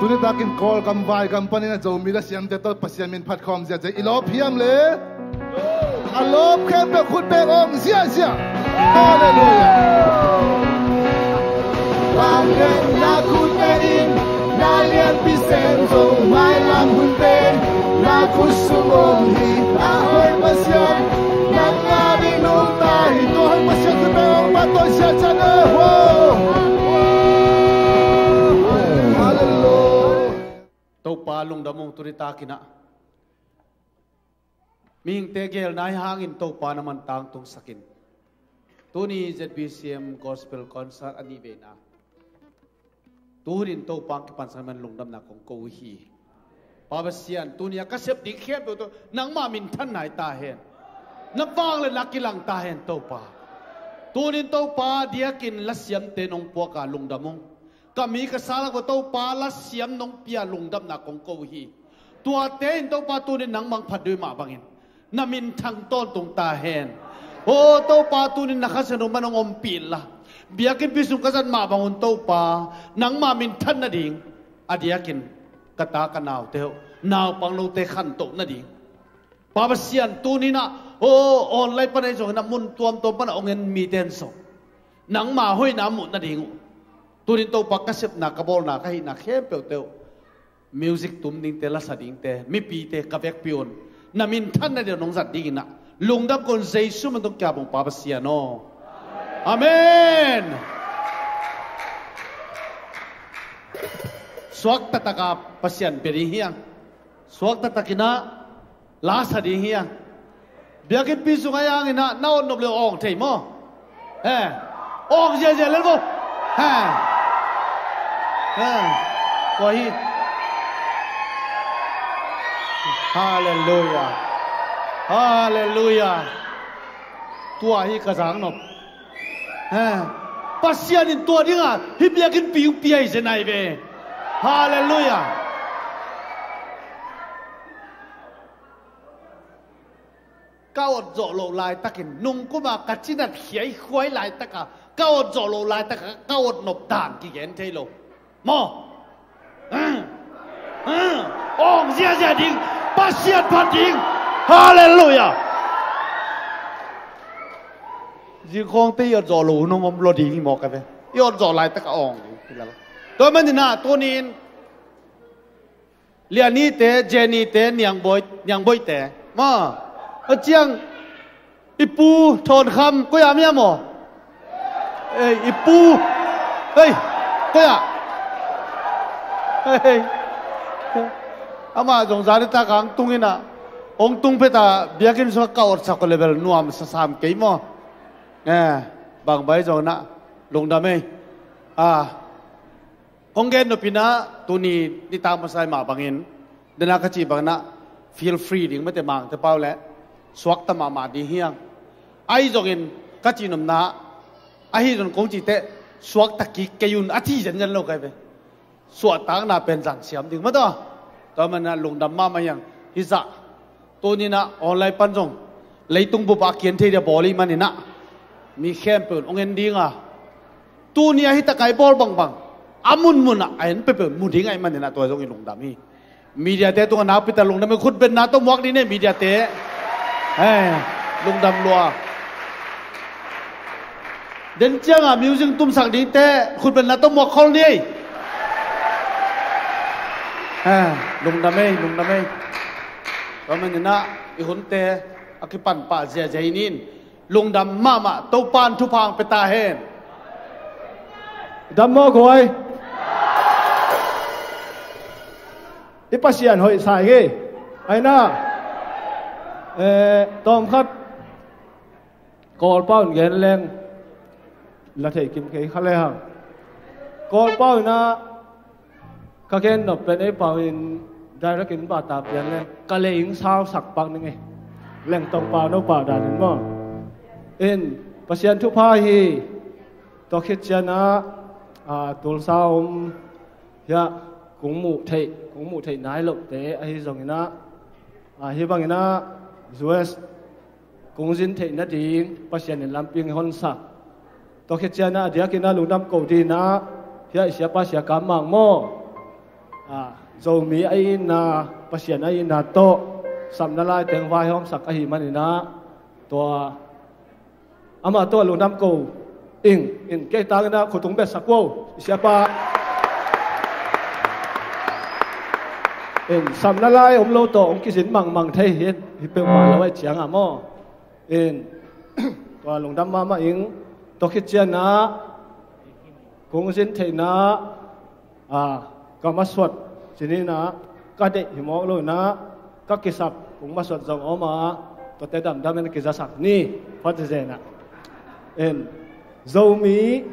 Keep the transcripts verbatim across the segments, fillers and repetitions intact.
tu ni takin call kam vai kam pani na zo mi la siam te to pasian min phat khom zia zai ilop hiam le alop khem pe khut pe ong zia zia hallelujah lam gen na khut pe in na lian pi sen zo mai lam hun pen na khut sum om hi na hoi pasian na nga bi nung ta hi to hoi pasian khut pe ong ma to zia zia ne ho tàu pa lung đam mong turi ta kina ming te gel nai hangin tàu pa naman tang tung sakin tuni Z B C M gospel concert ani ve na turin tàu pa ki pan saman lung dam na kong ko hi pa basian tunia kasep dik khep to nang ma min than nai ta hen na wang le lakilang ta hen tàu pa tunin tàu pa diakin lasiam te nong po ka lung dam mong kami kasala ko tau pala siam nong pia lungdam na kong ko hi tua te in tau pa tu ni nang mang phadui ma bangin namin thang ton tung ta hen o tau pa tu ni nakasano manong ompil la biakin pisung kasan ma bangun tau pa nang ma min than na ding adiakin kata kanaw teo naw pang lo te khan to na ding pabasian tu ni na o online pa na so na mun tuam to pa na ongen mi ten so nang ma hoi na mu na ding turin tàu pa kasep na kabol na kahi na khem pe teo music tum ding te la sa ding te mi pi te kavek pion na min than na de nong zat ding na lungdam kon jesu man tong kya bong pa basia no amen swak ta taka pasian peri hiang swak ta takina la sa ding hiang biakin pi su ngayang ina na on nob le ong thei mo he ong je je le mo ha có hi hallelujah hallelujah tua hi ka jang nop ha pasian in tua dinga hi bia kin piu piai se nai ve hallelujah cao dọ lộ lại takin nung ko ma kachinat hiai khoi lại taka cao dọ lộ lại taka cao nop dan ki gen thei lo mo ong zia zia ding pasian phat ding hallelujah ji khong te yo zo lu no mom lo ding mo ka ve yo zo lai ta ka ong to man na to nin liani te jenny te niang boy niang boy te ma a chiang ipu thon kham ko ya mya mo ê ipu ê ko ya hey, ama jong zari ta kang tungina, ong tung peta biakin so kaur sakol level nuam sasam kei mo, eh bang bai jong na lung dame, ah, ong gen no pina tuni di tang masai ma bangin, dena kaci bang na feel free ding mate mang te pau le, swak ta ma ma di hiang, ai jongin kaci nom na, ai jong kong ci te swak ta ki kayun ati jan jan lo kai be. Suat tang na pen jang siam ding ma to to man na lung dam ma ma yang hi za to ni na online pan jong leitung bu ba kien the dia boli man ni na mi khem pe ong en ding a tu ni hi ta kai bol bang bang amun mun a en pe pe mu ding ai man ni na to jong i lung dam hi media te to na pi ta lung dam khut ben na to mok ni ne media te eh lung dam lua den chang a music tum sak ding te khut ben na to mok khol ni à lung đam mê lung đam mê rồi mình na i hun te akipan pa zia zai nin lung đam ma ma tàu pan thu phang pe ta hen đam mô khoi i pasian hoi sai ge ai na eh tom khat kol paun gen leng la thei kim ke khale hang kol paun na các em nộp bên ấy bảo in đại ra kính bảo tạp tiền lên cả lệ ứng sao sặc bằng này leng tông bảo nó bảo đàn đến mò in pasien thu pha hi to khết chân á à tuần sau om ya cũng mù thầy cũng mù thầy nái lộc tế ai dòng na à hi bằng na us cũng dính thầy na đi pasien làm ping hon sa to khết chân á dia kina lung nam cầu đi na ya siapa siapa kamang mo à dầu mi ai na pasien ai na to sam na lai teng vai hom sak ai mani na to ama to lu nam ko ing in ke tang na khutung be sakwo siapa in sam na lai om lo to om kisin mang mang thei hin hi pe ma lo ai chiang a mo in to lung dam ma ma ing to khit chian na kung sin thei na à ka ma swat chini na ka de hi mo lo na ka kisap kung ma swat jong oma to te dam dam en ki za sak ni phat je na en dầu mi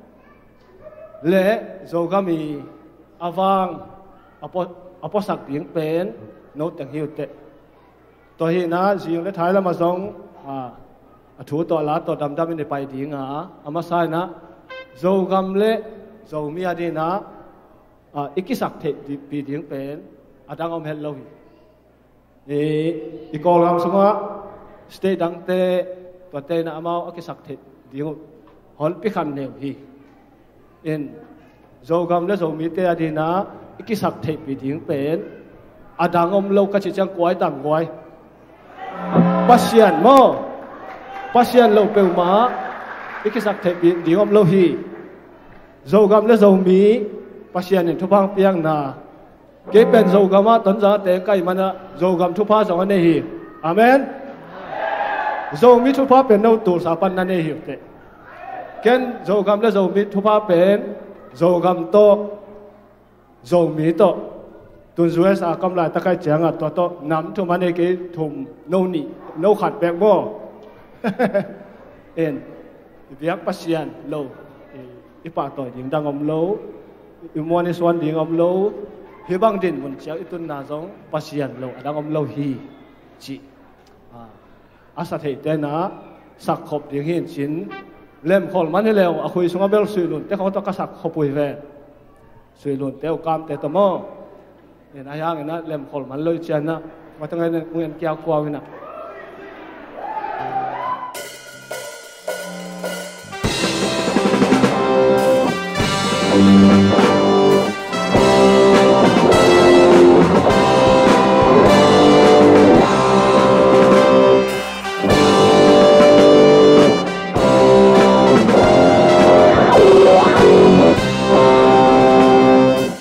lệ dầu gà mi avang apo apo sak tiếng pen nốt tiếng hiu tệ tôi hiện na riêng lấy thái là mà giống à thủ tọa lá tọa đầm đầm bên bài tiếng à ama sai na dầu gam lệ dầu mi adi na à iki sak thể bị tiếng pen adang om hello hi e ikol gam sunga stay dang te to te na amao iki sak thể tiếng hol pi kham neu hi in zo gam le zo mi te adina iki sak thei pi ding pen adang om lo ka chi chang kwai tam kwai pasian mo pasian lo pe ma iki sak thei pi ding om lo hi zo gam le zo mi pasian in thupang piang na ke pen zo gama ton za te kai mana zo gam thupa zo ne hi amen zo mi thupa pen no tu sa pan na ne hi te ken dầu gam là dầu mi thu pa pen dầu gam to dầu mi to tuần dưới sa cầm lại ta cái chén à to to nắm thu man cái thùng nâu nị nâu khát bẹt bo en việc pasian lâu ipa to ding dang om lâu imon is one ding om lâu hi bang din mun chiao itun na giống pasian lâu dang om lâu hi chi à asa thei te na sak khop ding hin chin lem khol man he leo a khui sunga bel sui lun te kho to ka sak khopui ve sui lun te kam te to mo ne na yang na lem khol man loi chen na ma tang ngai nguen kya kwa wi na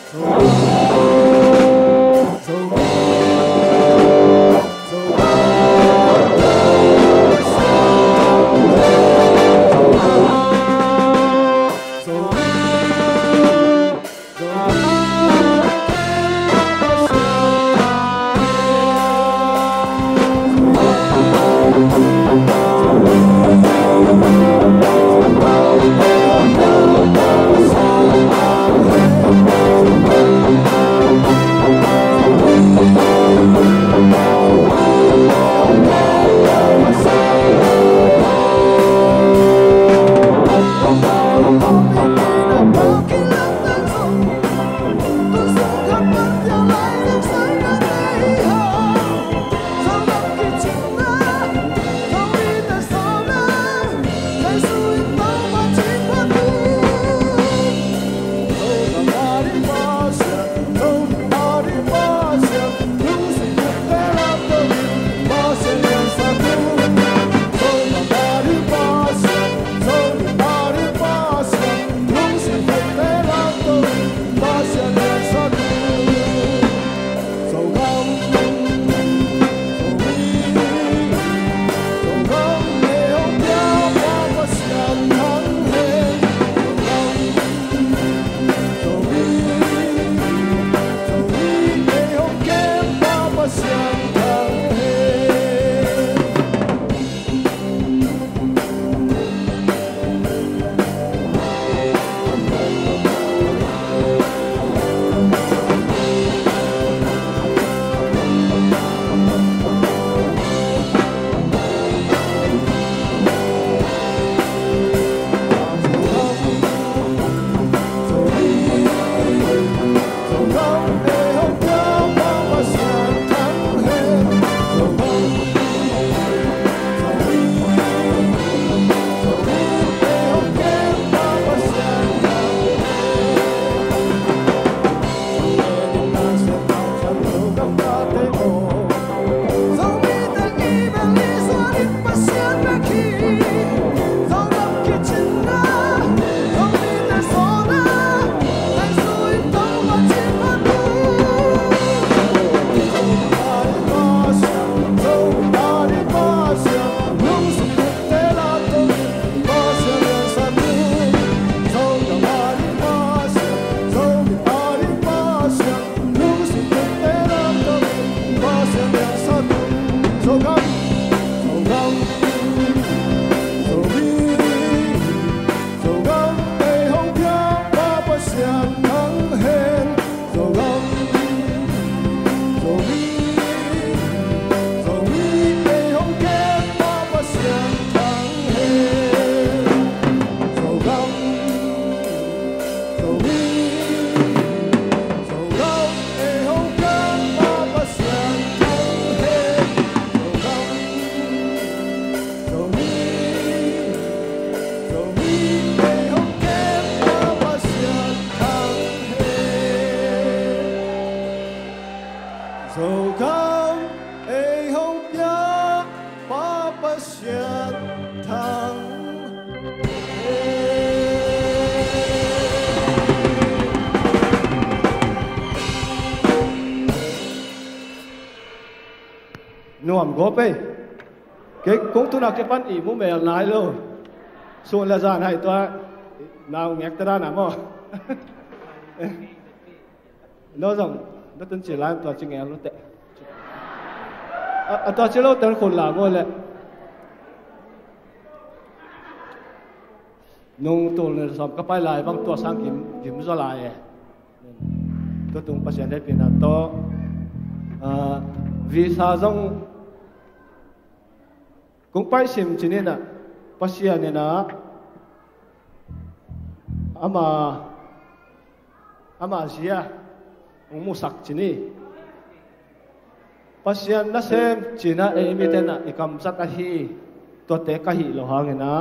So nuam go pe ke kung tu na ke pan i mu mel nai lo so la jan hai to nào ngẹt ta na mo nó rằng nó tên chỉ làm toàn chừng nghèo nó tệ à toàn chỉ lâu tên khôn là ngôi lệ nung tu nên sắm các bài lại bằng tua sang kiếm kiếm cho lại tôi tung phát triển đấy vì là to vì sao rằng cũng phải xem chỉ nên là phát triển này là ama ama zia mu sak chini pasian na sem china e mitena ikam sat a hi to te ka hi lo hangena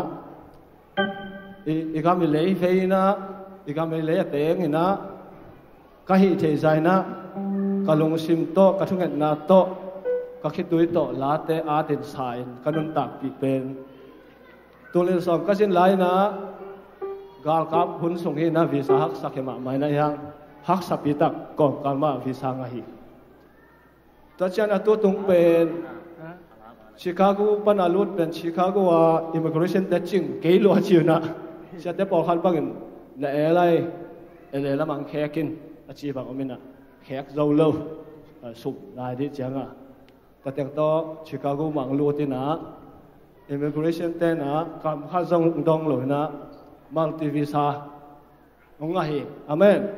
ikam le feina ikam le te ngina ka hi the zaina kalung sim to ka thunget na to ka khitui to la te a ten sain kanun tak pi pen tolin som ka sin lai na gal kap hun sung hi na visa hak sakema mai na yang hak sapitak ko kalma visa ngahi ta chana to tung pen Chicago panalut pen Chicago wa immigration touching ke lo chiuna sia te por khan bangin la elai ele la mang khekin achi bang omina khek zo lo sup lai di changa ta teng to Chicago mang lu tina immigration te na kam kha zong dong lo na multi visa ông ngài amen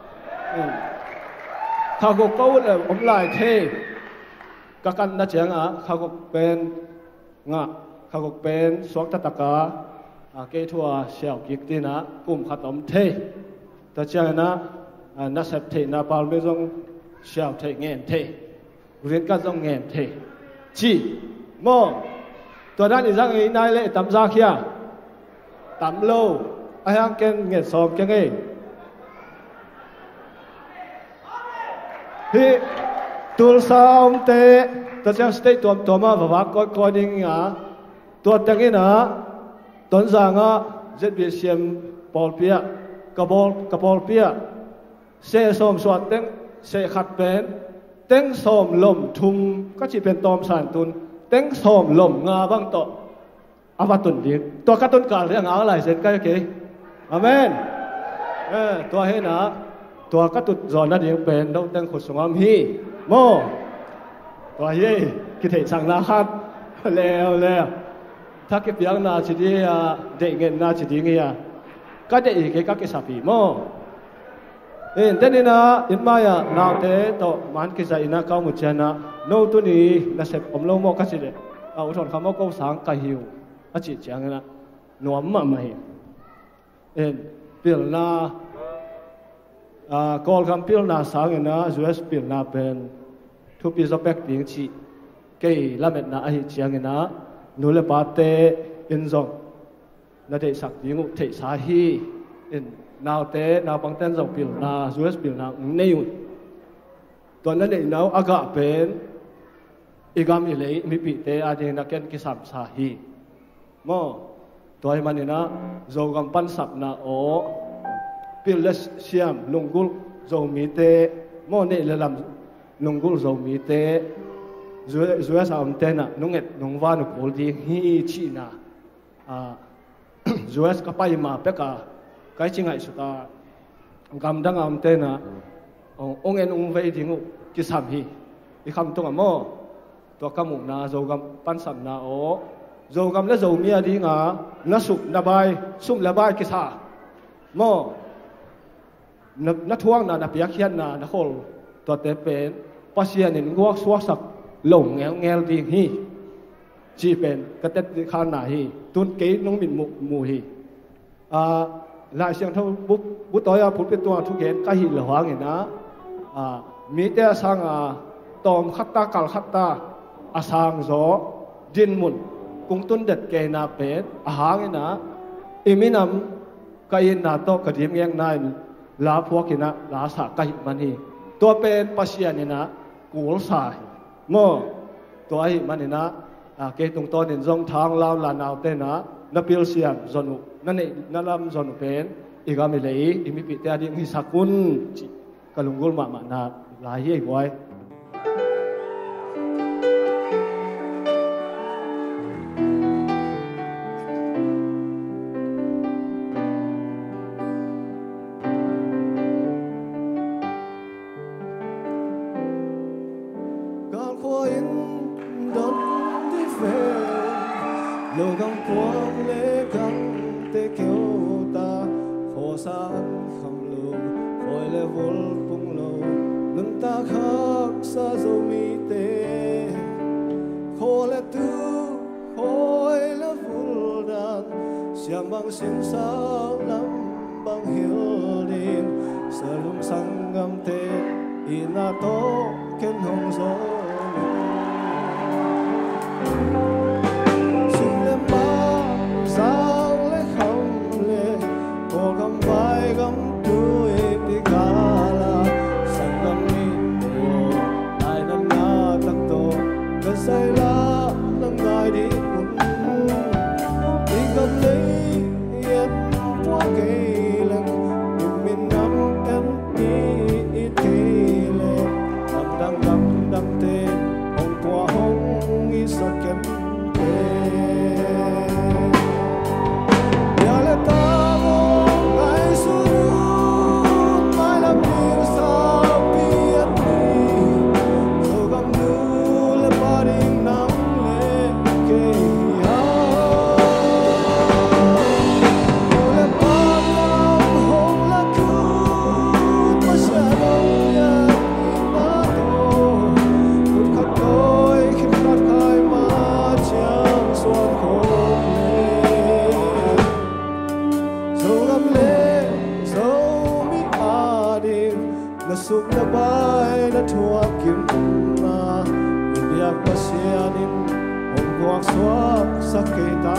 khao cuộc câu là ông lại thế các anh đã chẳng à khao cuộc bên ngạ khao cuộc bên xuống tất cả à cái thua xẻo kiệt tin á cùng khát ấm thế ta chẳng na na sắp thế na bao nhiêu dòng xẻo thế nghẹn thế riêng các dòng nghẹn thế chỉ mò tôi đang đi ra ngày nay lệ tắm ra kia tắm lâu ai ăn ken nghe sòm cái nghe hi tul sao te ta chẳng stay tuam tuam mà và coi coi đi ngã tuột tiếng nghe na tuấn giang á rất biết xem ball pia kabol kabol pia xe sòm soát tiếng xe khát bén tiếng sòm lom thum các chị bên tom sản tun tiếng sòm lom ngà băng to ava tuần đi to các tuần cả riêng ngã lại sen cái cái amen eh to he na to ka tut zon na ding pen do tang khu sungam hi mo to hi ki thei chang na khat leo leo tha ke piang na chi di a de ngen na chi di nge ya ka de ke ka ke sa pi mo en ten na in ma ya na te to man ki za ina ka mu chana no tu ni na se om lo mo ka chi de a u thon kham mo ko sang ka hiu a chi chang na nuam ma mai en pil na à call kam pil na sang na u s pil na pen thu pi zo pek ting chi ke la met na a hi chiang na nu le pa te in zong na de sak ding u thei sa hi in nào te nào pang ten zong pil na u s pil na nei u to na le nau aga pen igam ile mi pi te a de na ken ki sam sa hi mo toy manina zogam pan sap na o piles siam lungul zo mi te mo ne le lam lungul zo mi te zue zue sa am te na nunget nungwa nu kol di hi chi na a zue ka pai ma pe ka kai chingai su ta gam dang am te na ong en ung vei dingu ki sam hi i kham tung mo to kamu na zogam pan sap na o dầu gam lá dầu mía đi ngã nó sụp nó bay sụp là bay cái sa mò nó nó thuang là nó bịa khiên là nó khol to té pen pasien nên guak suak sak lồng nghèo nghèo đi hi chỉ pen cái tết khan na hi tuôn kế nông民mù mù hi à lại xem thâu bút bút tối à bút bên tua thu kén cái hi là hóa người ná à mi té sang à tom khát ta kal khát ta à sang gió din mun kung tun det ke na pet a hang na iminam kain na to kadim yang nai la phokina la sa kai mani to pen pasian na kul sa mo to ai manina a ke tung to nin zong thang lao la naw te na na pil siam zonu na ne na lam zonu pen igami lei imi pi te ading hi sakun kalungul ma ma na la hi goi lô găng quang lê găng tê kêu ta khổ san khăm lô khôi lê vol bung lô nâng ta khắc sa dâu mi tê khô lê tư khôi lê vul đàn xiang bang xin sao lắm bang hiểu đến sơ lung sang ngâm tê ina to ken hong gió xin lên ba sao lấy không lệ cô gầm vai gầm tuổi đi cả là sang gầm đi điều ai năm na tắc tổ cái say lá nâng ngài đi cùng đi gầm lấy yên qua cây lần nhìn mình nắm em đi ít cây lệ nắm đắng đắng đắng tê hồng qua hồng ý sắc kém suk na bay na thuak kim na biak pasianin hong guak suak sakita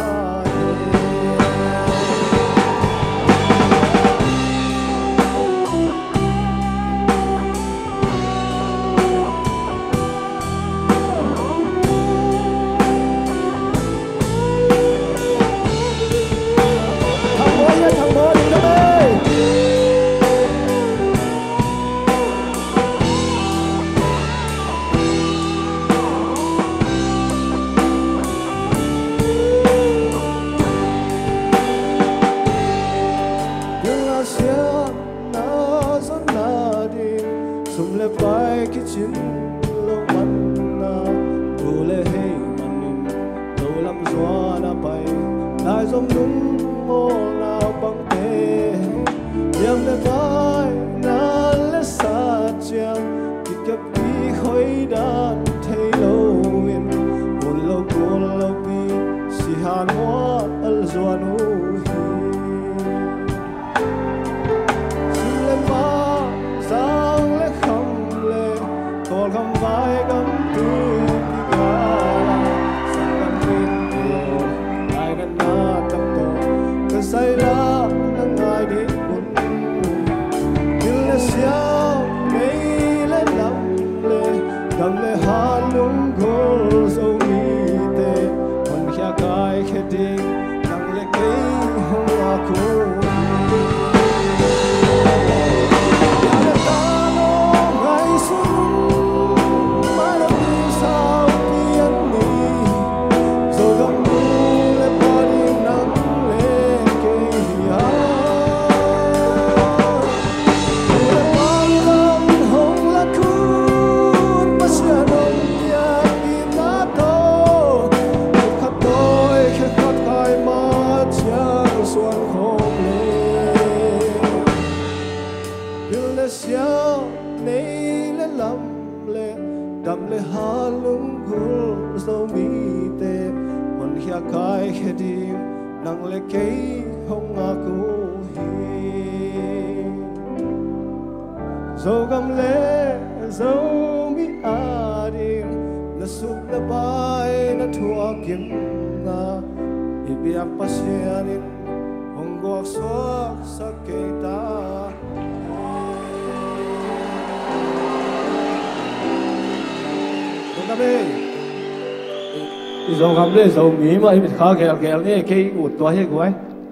dầu gầm lên dầu mì mà em khá kẹo kẹo này cái ụt toa hết của anh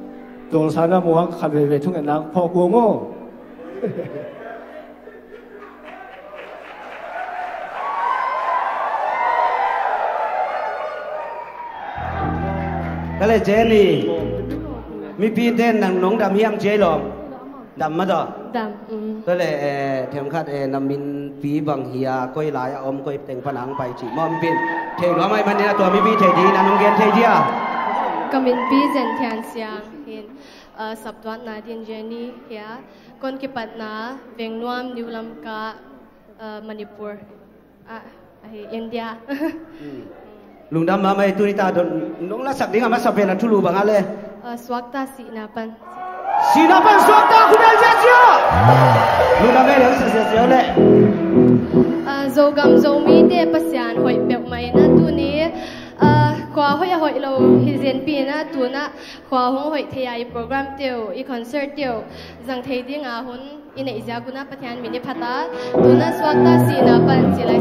tổ sản ra mua khăn về về chung cái nắng phò cuồng ngô cái này chế này mi pi tên nàng nông đam hiam chế lòng đam mà đó đam cái này thêm khát nằm min pi bằng hia coi lại om coi tên phản ứng bài chỉ mom pin thầy nói mai mình là tuổi mi pi thầy gì là nông gen thầy gì à kamin bizen thian siang hin sabdwan na din Jenny hia kon kipat na vengnuam niulam ka Manipur ah India lung dam ma mai tu ni ta don nong la sak ding ma saben na thulu bang ale swakta si na pan si na pan swakta ku bel ja chia lung dam mai lang sa sa le zo gam zo mi te pasyan hoi pek mai na tu ni khóa hoi hoi lo hizen pi na tu na khóa hong hoi thai program teo i concert teo jang thei ding a hun in ei ja guna pathian mini phata tu na swakta si na pan chilai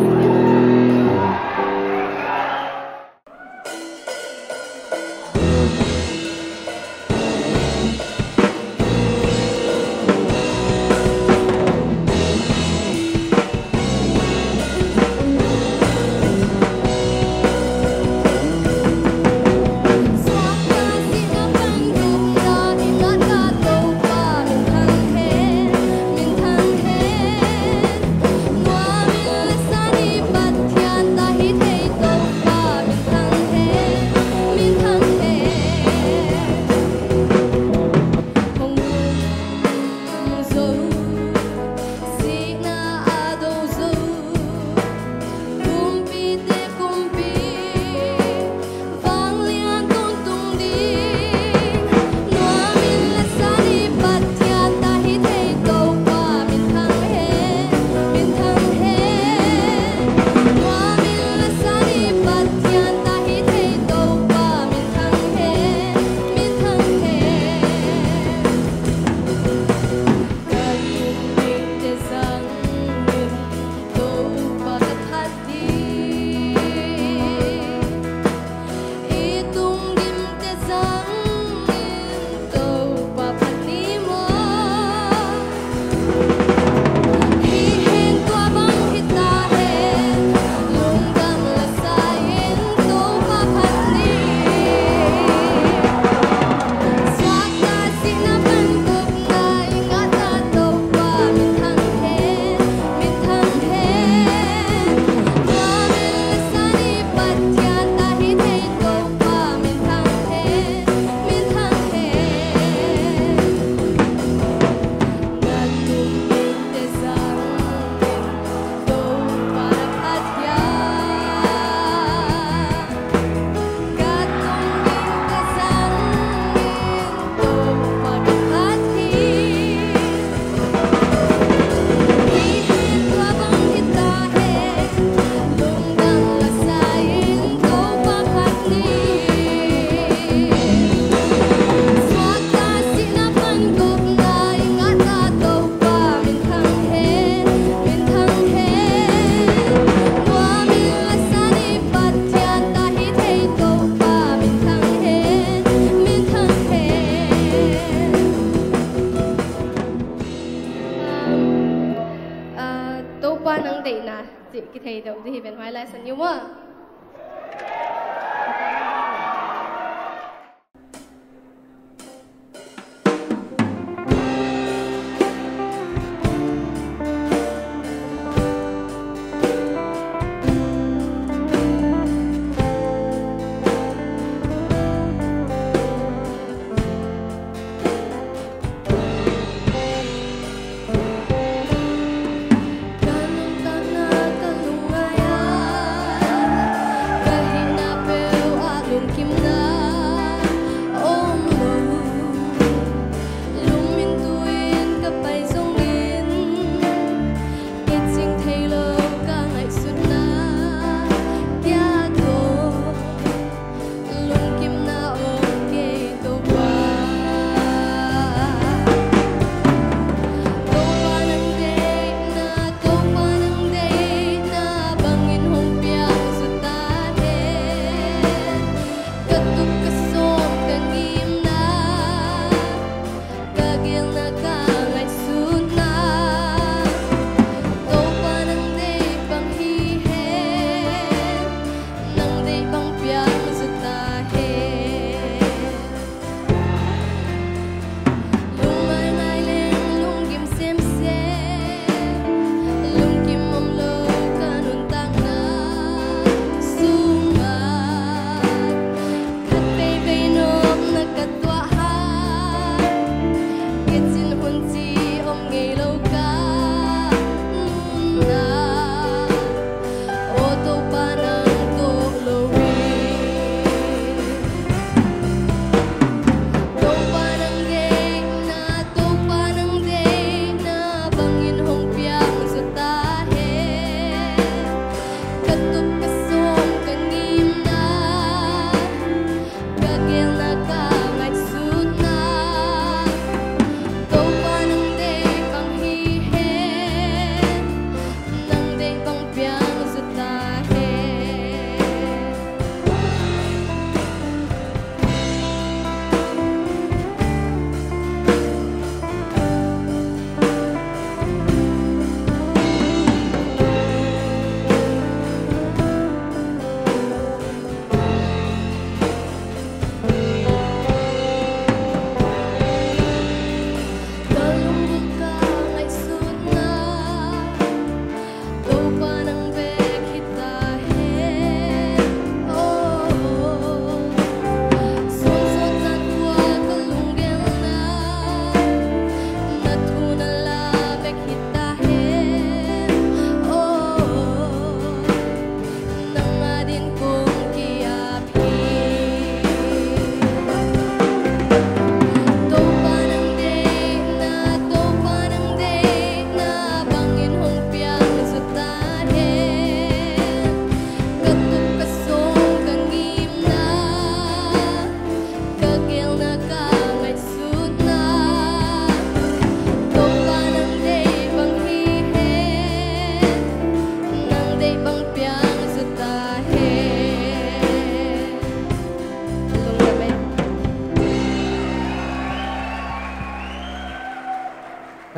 thầy động thì bên ngoài lại sân nhiều mà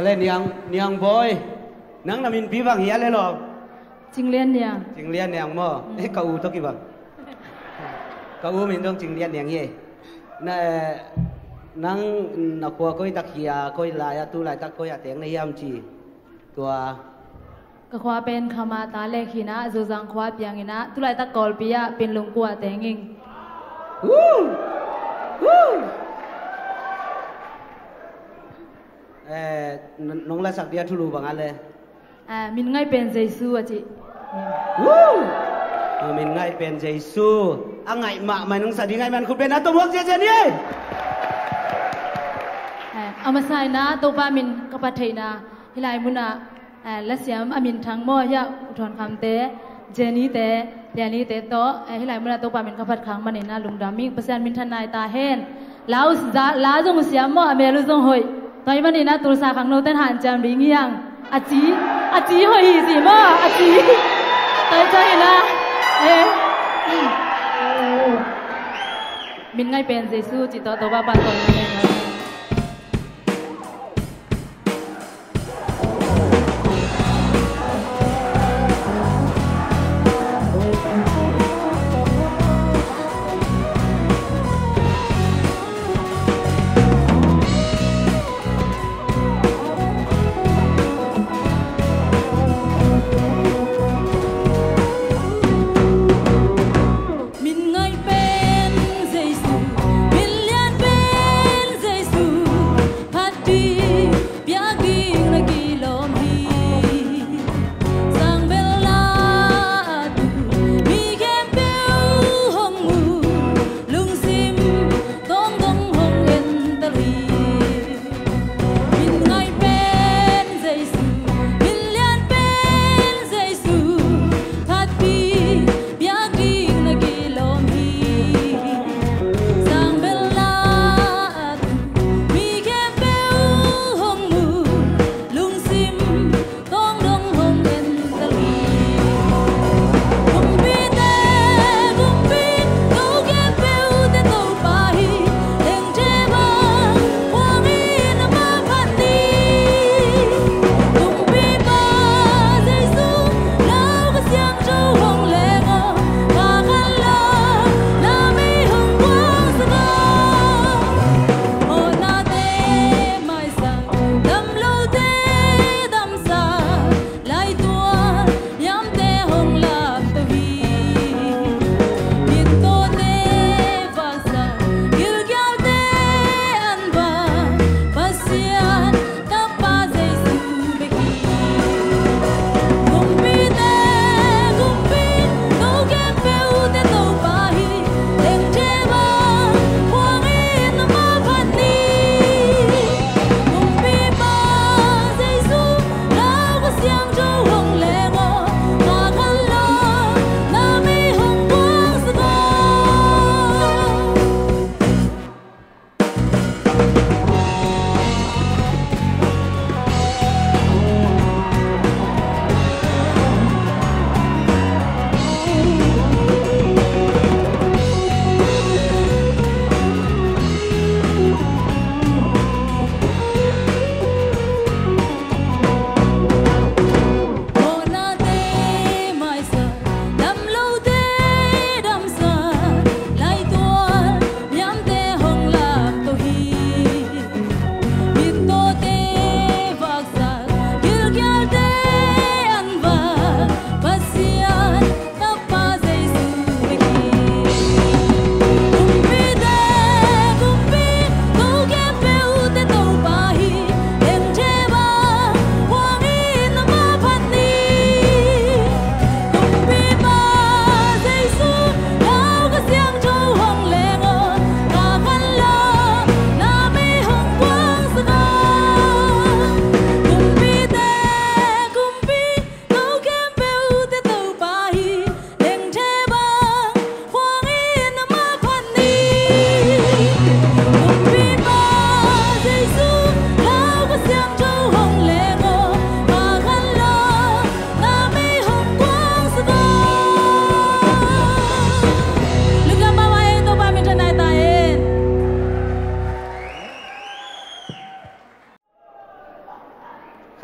lên niang niang boy nang nằm in pi vang hiya le lo Chính liên niang chính liên niang mo e ka u to ki bang ka u min dong chính liên niang ye na nang na ko koi tak hiya koi la ya tu lai tak koi ya teng nei yam chi tua ก็ขวาเป็นขมาตาเลขีนะจูจังขวาเปียงอินะตุไลตะกอลปิยะเป็นลุงกัวแตงอิงเอ่อน้องละสักเดียทุลูบางอันเลยอ่ามินง่ายเป็นเจซูอ่ะจิมินง่ายเป็นเจซูอ่ะง่ายมาไม่น้องสักดีง่ายมันคุณเป็นนะตัวพวกเจเจนี่อ่าเอามาใส่นะตัวป้ามินกับปัทไทยนะฮิไลมุนะอ่าและเสียมอามินทั้งหม้อยะอุทธรคำเตเจนี่เตเดียนี่เตโตฮิไลมุนะตัวป้ามินกับปัดขังมันนะลุงดามิงเปอร์เซ็นต์มินทนายตาเฮนลาวจะลาวจงเสียมหม้ออเมรุจงหอยตอนมันนะตัวสาขังโนเต้นหันจำดีเงี้ยงอาจีอาจีหอยสิหม้ออาจีตอนใจนะเอ๊ะมินง่ายเป็นเจซูจิตโตตัวป้าปัดตรงนั้นเลยนะ Mình ngay bên dây dù, mình liên bên dây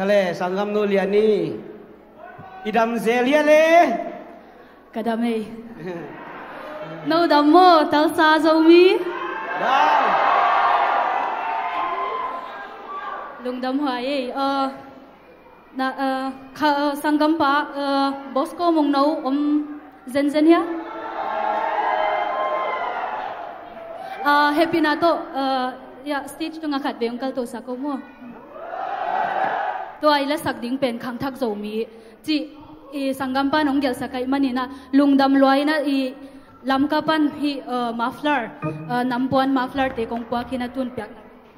le sangam nu lian ni idam zelia le kadame no damo tal sa zomi lung dam hoai ờ na ờ kha sangam pa ờ bosco mong nâu om zen zen ya ờ happy na to ờ ya stage to nga khat beong kal to sa ko mo to ai la sak ding pen khang thak zo mi chi i sangam pa nong gel sakai manina lungdam loi na i lam ka pan hi muffler nampuan muffler te kong kwa kina tun pyak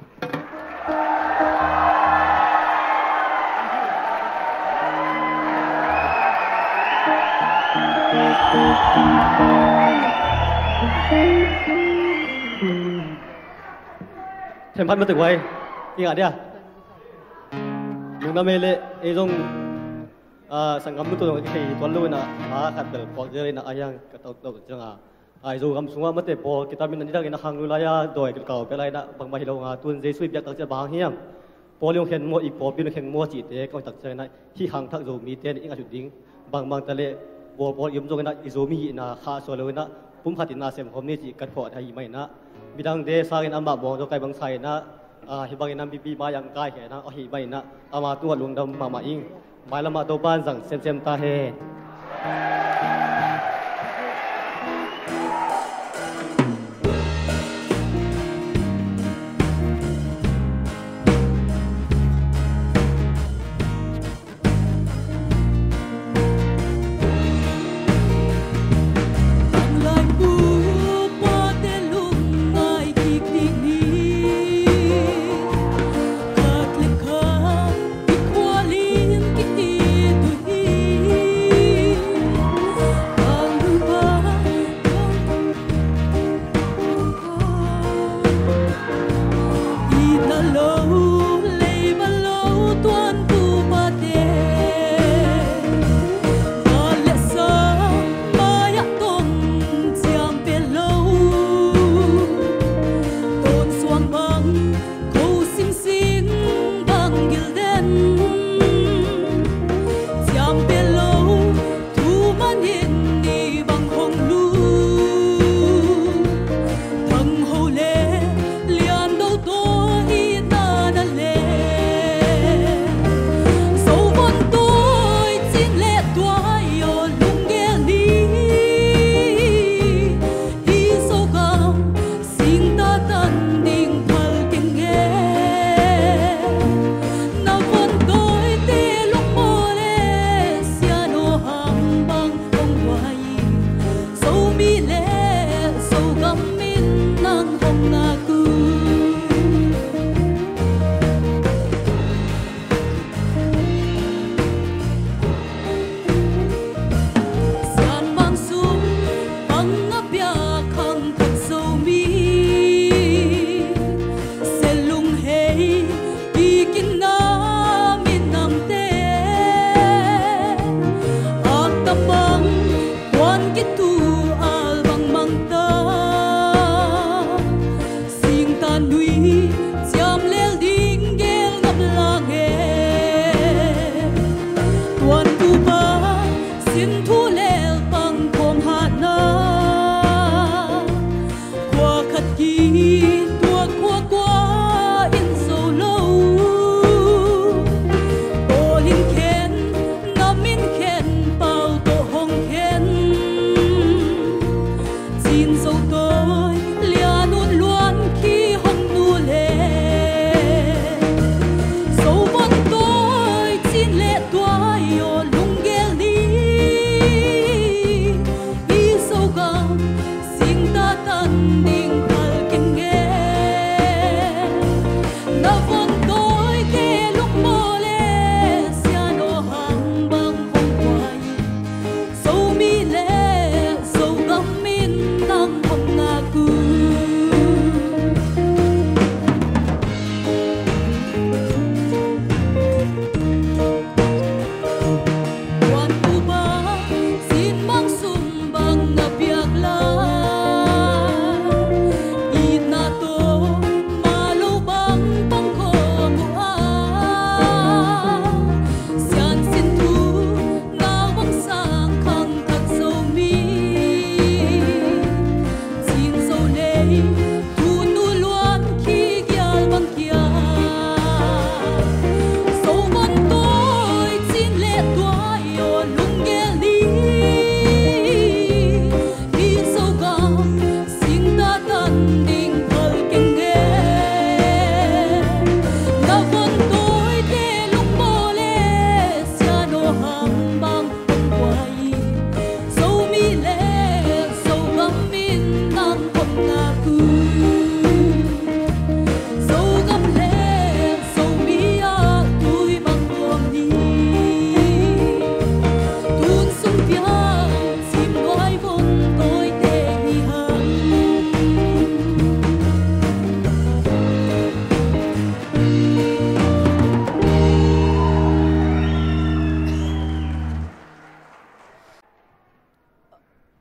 thêm phát mất từ quay đi ngã đi à lùng đam mê lệ ấy dòng sang ngắm tôi cái gì toàn luôn à à khát được bỏ rơi na ayang cái tàu tàu chẳng à ai dù ngắm xuống mất để bỏ kita mình đi ra cái na hàng lula ya đòi cái cầu cái này đã bằng mai lâu à tuần giấy suy biết tao sẽ bằng hiểm bỏ liông khen mua ít bỏ pin khen mua chỉ thế coi tật chơi này khi hàng thắc dù mi tên những cái chủ tính bằng bằng tale bỏ bỏ yếm rồi cái na dù mi na khá số lớn na pum khát na xem hôm nay chỉ cắt bỏ hay mấy na bidang de sa in amba bong do kai bang sai na a hi bang nam bibi ba yang kai he na a hi bai na ama tu lung dam mama ing mai lama to ban jang sem sem ta he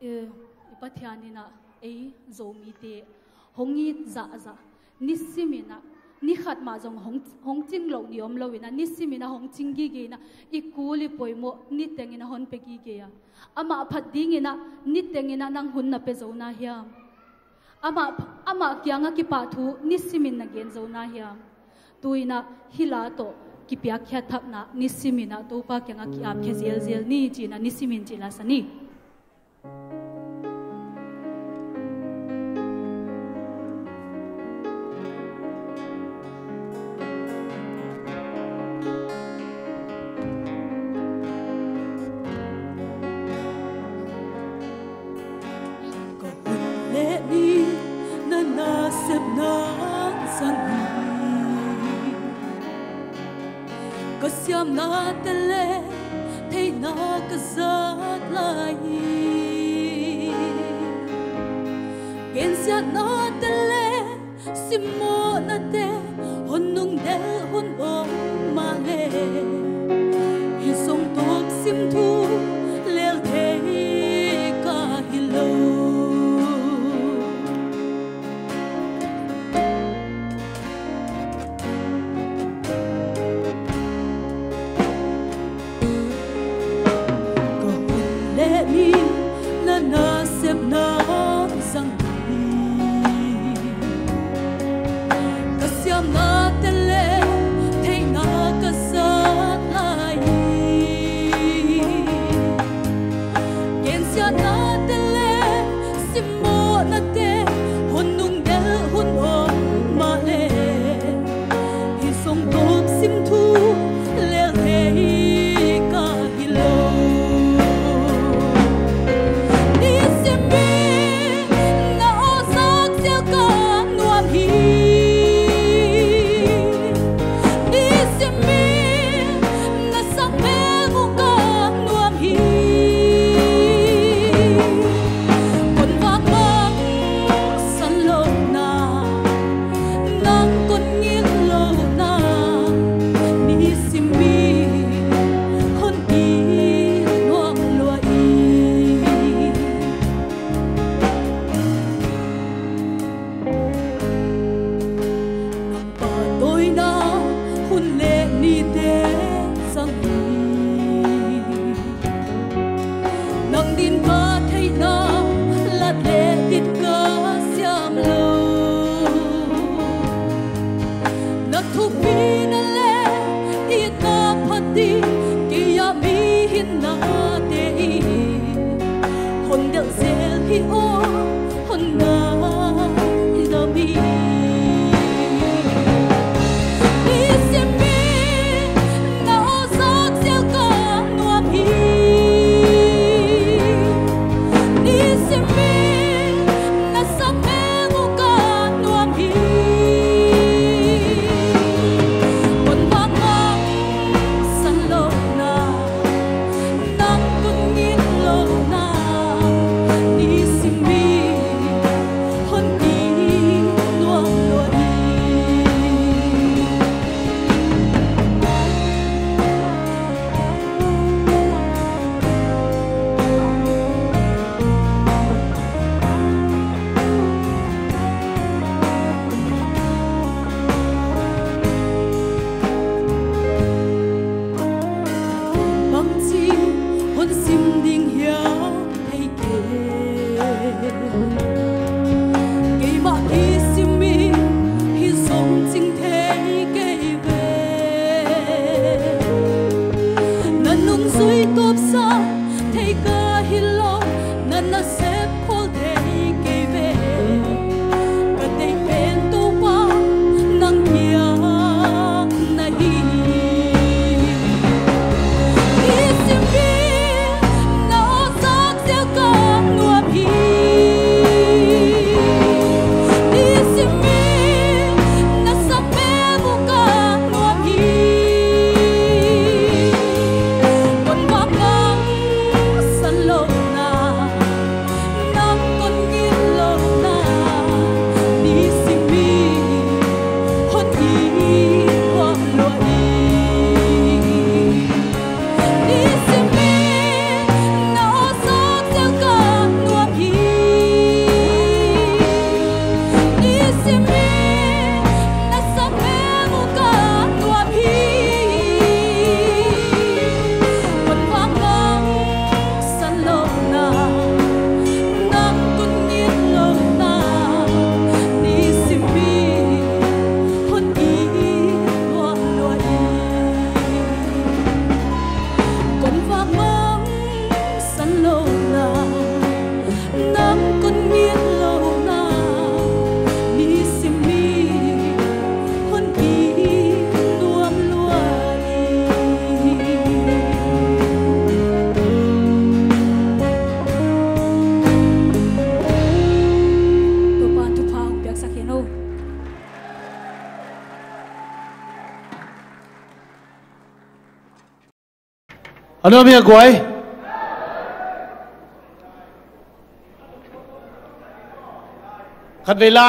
ipathianina ei zomi te hongi za za nisimina ni khat ma jong hong hong ching lo ni om lo ina nisimina hong chingi ge na ikuli poimo ni tengina hon peki ge ya ama phadingina ni tengina nang hun na pe zo na hiam ama ama kyanga ki pa thu nisimin na gen zo na hiam tuina hila to ki pya khya thap na nisimina to pa kyanga ki ap khe zel zel ni chi na nisimin chi la sani Kasiam na tele thay na kazat lai gen sia na tele simo na te honung del hon om ma le hi song top sim thu lel the ka hilo na sep na sang kasiam na tele thay na kasat lai gen sia na tele simo na te honung del hun om ma le hi song top sim thu le he ka hilo อันนั้นมีอะไรขัดเวลา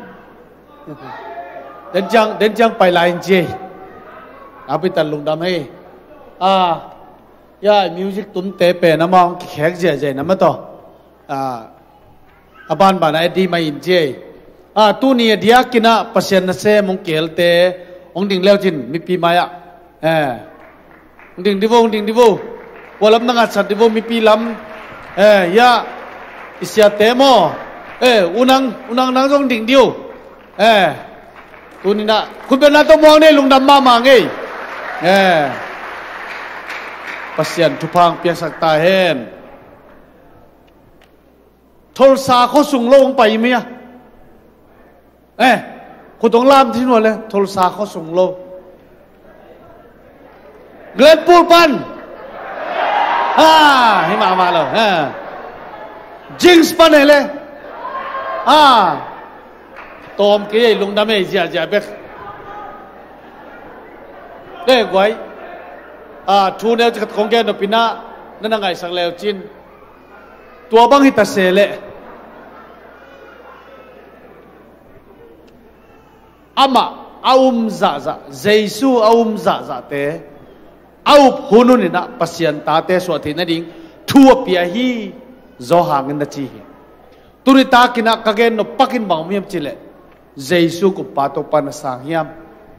เดินจังเดินจังไปลายเจอาไปตัดลุงดำให้อ่าย่ามิวสิกตุ้มเตะเป็นน้ำมองแขกเจเจน้ำมันต่ออ่าอาบานบานไอดีมาอินเจอ่าตู้นี้เดียกินะปัศยนเสมงเกลเตองดิ่งเลวจินมีปีมายะเออองดิ่งดิโวองดิ่งดิโววอลำนังสัตดิโวมีปีลำเออยาอิสยาเตโมเอออุนังอุนังนังต้องดิ่งเดียวเออตัวนี้นะคุณเป็นนักต้องมองเนี่ยลุงดำมามาไงเออปัศยันทุพังเปียสักตาเห็นโทรศัพท์เขาส่งลงไปไหมอ่ะเออคุณต้องล่ามที่นู่นเลยโทรศัพท์เขาส่งลงเกิดปูปันอ่าให้มามาเลยเออจิงส์ปันเลยอ่าตอมเกยลุงดำเอเจียเจียเบกเด็กไว้อ่าทูเนลจะของแกนปินะนั่นไงสังเลวจินตัวบังฮิตาเซเลอามาอาอุมซาซาเจซูอาอุมซาซาเตอาอุบหุนุนินะปัศยันตาเตสวัสดินดิ่งทัวปียฮีโจหางินนัจีตุนิตากินะกะเกนนปักินบางมีมจิเลเจซูกุปาโตปานสังยาม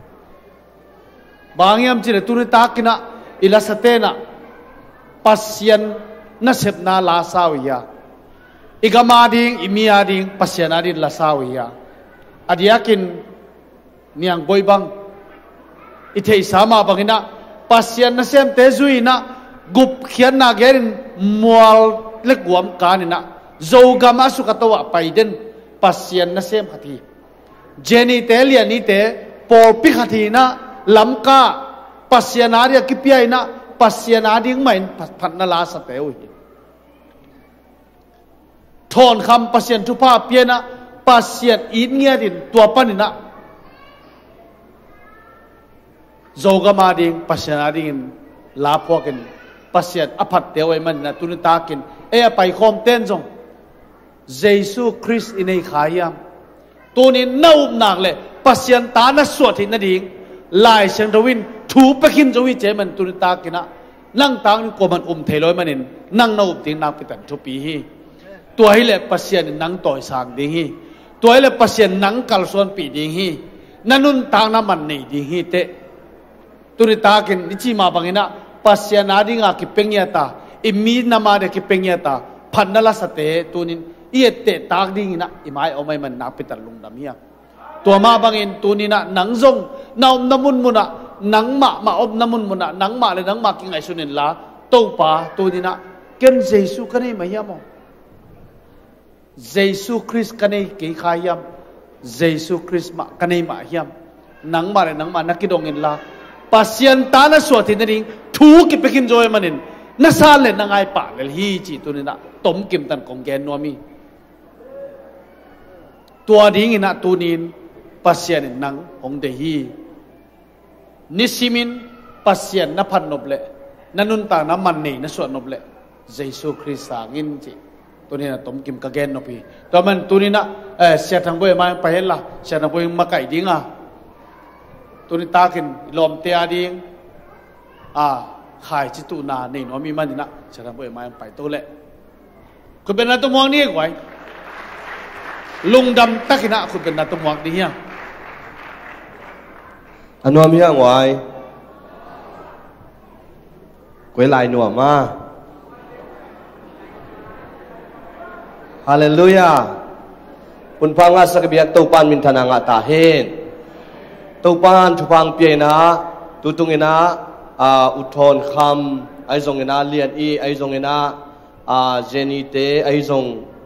บางยามจิเลตุนิตากินะอิลาสเตนะปัศยันนัสเซบนาลาสาวิยาอิกามาดิ่งอิมีอาดิ่งปัศยันอาดิ่งลาสาวิยาอดียกินเนียงบอยบังอิเทอิสามาบังอินะปัศยันนัสเซมเตจุยนะกุบเขียนนาเกรินมัวเล็กวมกานินะโจกามาสุกตัวไปเดินปัศยันนัสเซมขัดทีเจนีเตเลียนีเตปอปิขัดทีนะลำกาปัศยานาเรียกิปียนะปัศยานาดิ่งไม่พันนาลาสเตวหิทอนคำปัศยันทุพาเปียนะปัศยันอินเงียดินตัวปันินะโจกามาดิ่งปัศยานาดิ่งลาพวกินปัศยันอภัตเตวมันนะตุนิตากินเอไปคอมเต้นจงเยซูคริสต์อินในขายามตัวนี้น่าอุบหนักเลยปัศยันตานะสวดที่นั่นดิ่งลายเชงทวินถูไปกินจวิเจมันตุนิตากินะนั่งตังกมันอุ้มเทลอยมันเองนั่งน่าอุบดิ่งนักปิตันทุปีฮีตัวให้เล็บปัศยันนั่งต่อยสางดิ่งฮีตัวให้เล็บปัศยันนั่งกัลส่วนปีดิ่งฮีนั่นนุ่นตังน้ำมันนี่ดิ่งฮีเตตุนิตากินนิจิมาบังอินะปัศยันอาดิ่งอาคิเป็งยาตาอิมีนามาเดคิเป็งยาตาพันนั่นละสเตตัวนี้เอียเตตากดิ่งนะอิมายเอาไม่มันนักปิตันลุงดำเฮียตัวมาบังอินตัวนี้นะหนังซงนาอมน้ำมุนมุนะหนังมามาอมน้ำมุนมุนะหนังมาเลยหนังมากินไงสุนินละตัวป่าตัวนี้นะเกินเยซูกันให้มาเยี่ยมเยซูคริสต์กันให้กี่ขายามเยซูคริสต์มากันให้มาเยี่ยมหนังมาเลยหนังมานักกิดองอินละปัศยันตานะสวดที่นั่นเองถูกกินไปกินโจยมันเองนั่นซาเลนังไงป่าเลยฮีจีตัวนี้นะต้มกิมตันของแกนนัวมีตัวดิ้งนะตัวนี้ปัศยันนังของเดฮีนิสิมินปัศยันนับพันนบเล่นันนุนตาน้ำมันนี่นัสวดนบเล่เยซูคริสต์สางินจีตัวนี้นะต้มกิมกะแกนนบีตัวมันตัวนี้นะเออเสียทางบวยมาไปเห็นละเสียทางบวยมาไก่ดิ้งอ่ะตัวนี้ตากินลมเตียดิ้งอ่าขายจิตุนานี่น้องมีมันนี่นะเสียทางบวยมาไปตัวเล่คุณเป็นนักตัวมองนี่ไว้ลุงดำตักนะคุณเป็นนักตัวมองนี่ฮะอันว่ามีอย่างไว้ก๋วยลายหนัวมาฮาเลลูยาปุนพังอาสักเบียตุปันมินธนางาตาเฮนตุปันทุพังเปียนะตุตุงเงินะอุทธรคำไอซงเงินะเลียนอีไอซงเงินะเจนีเตไอซง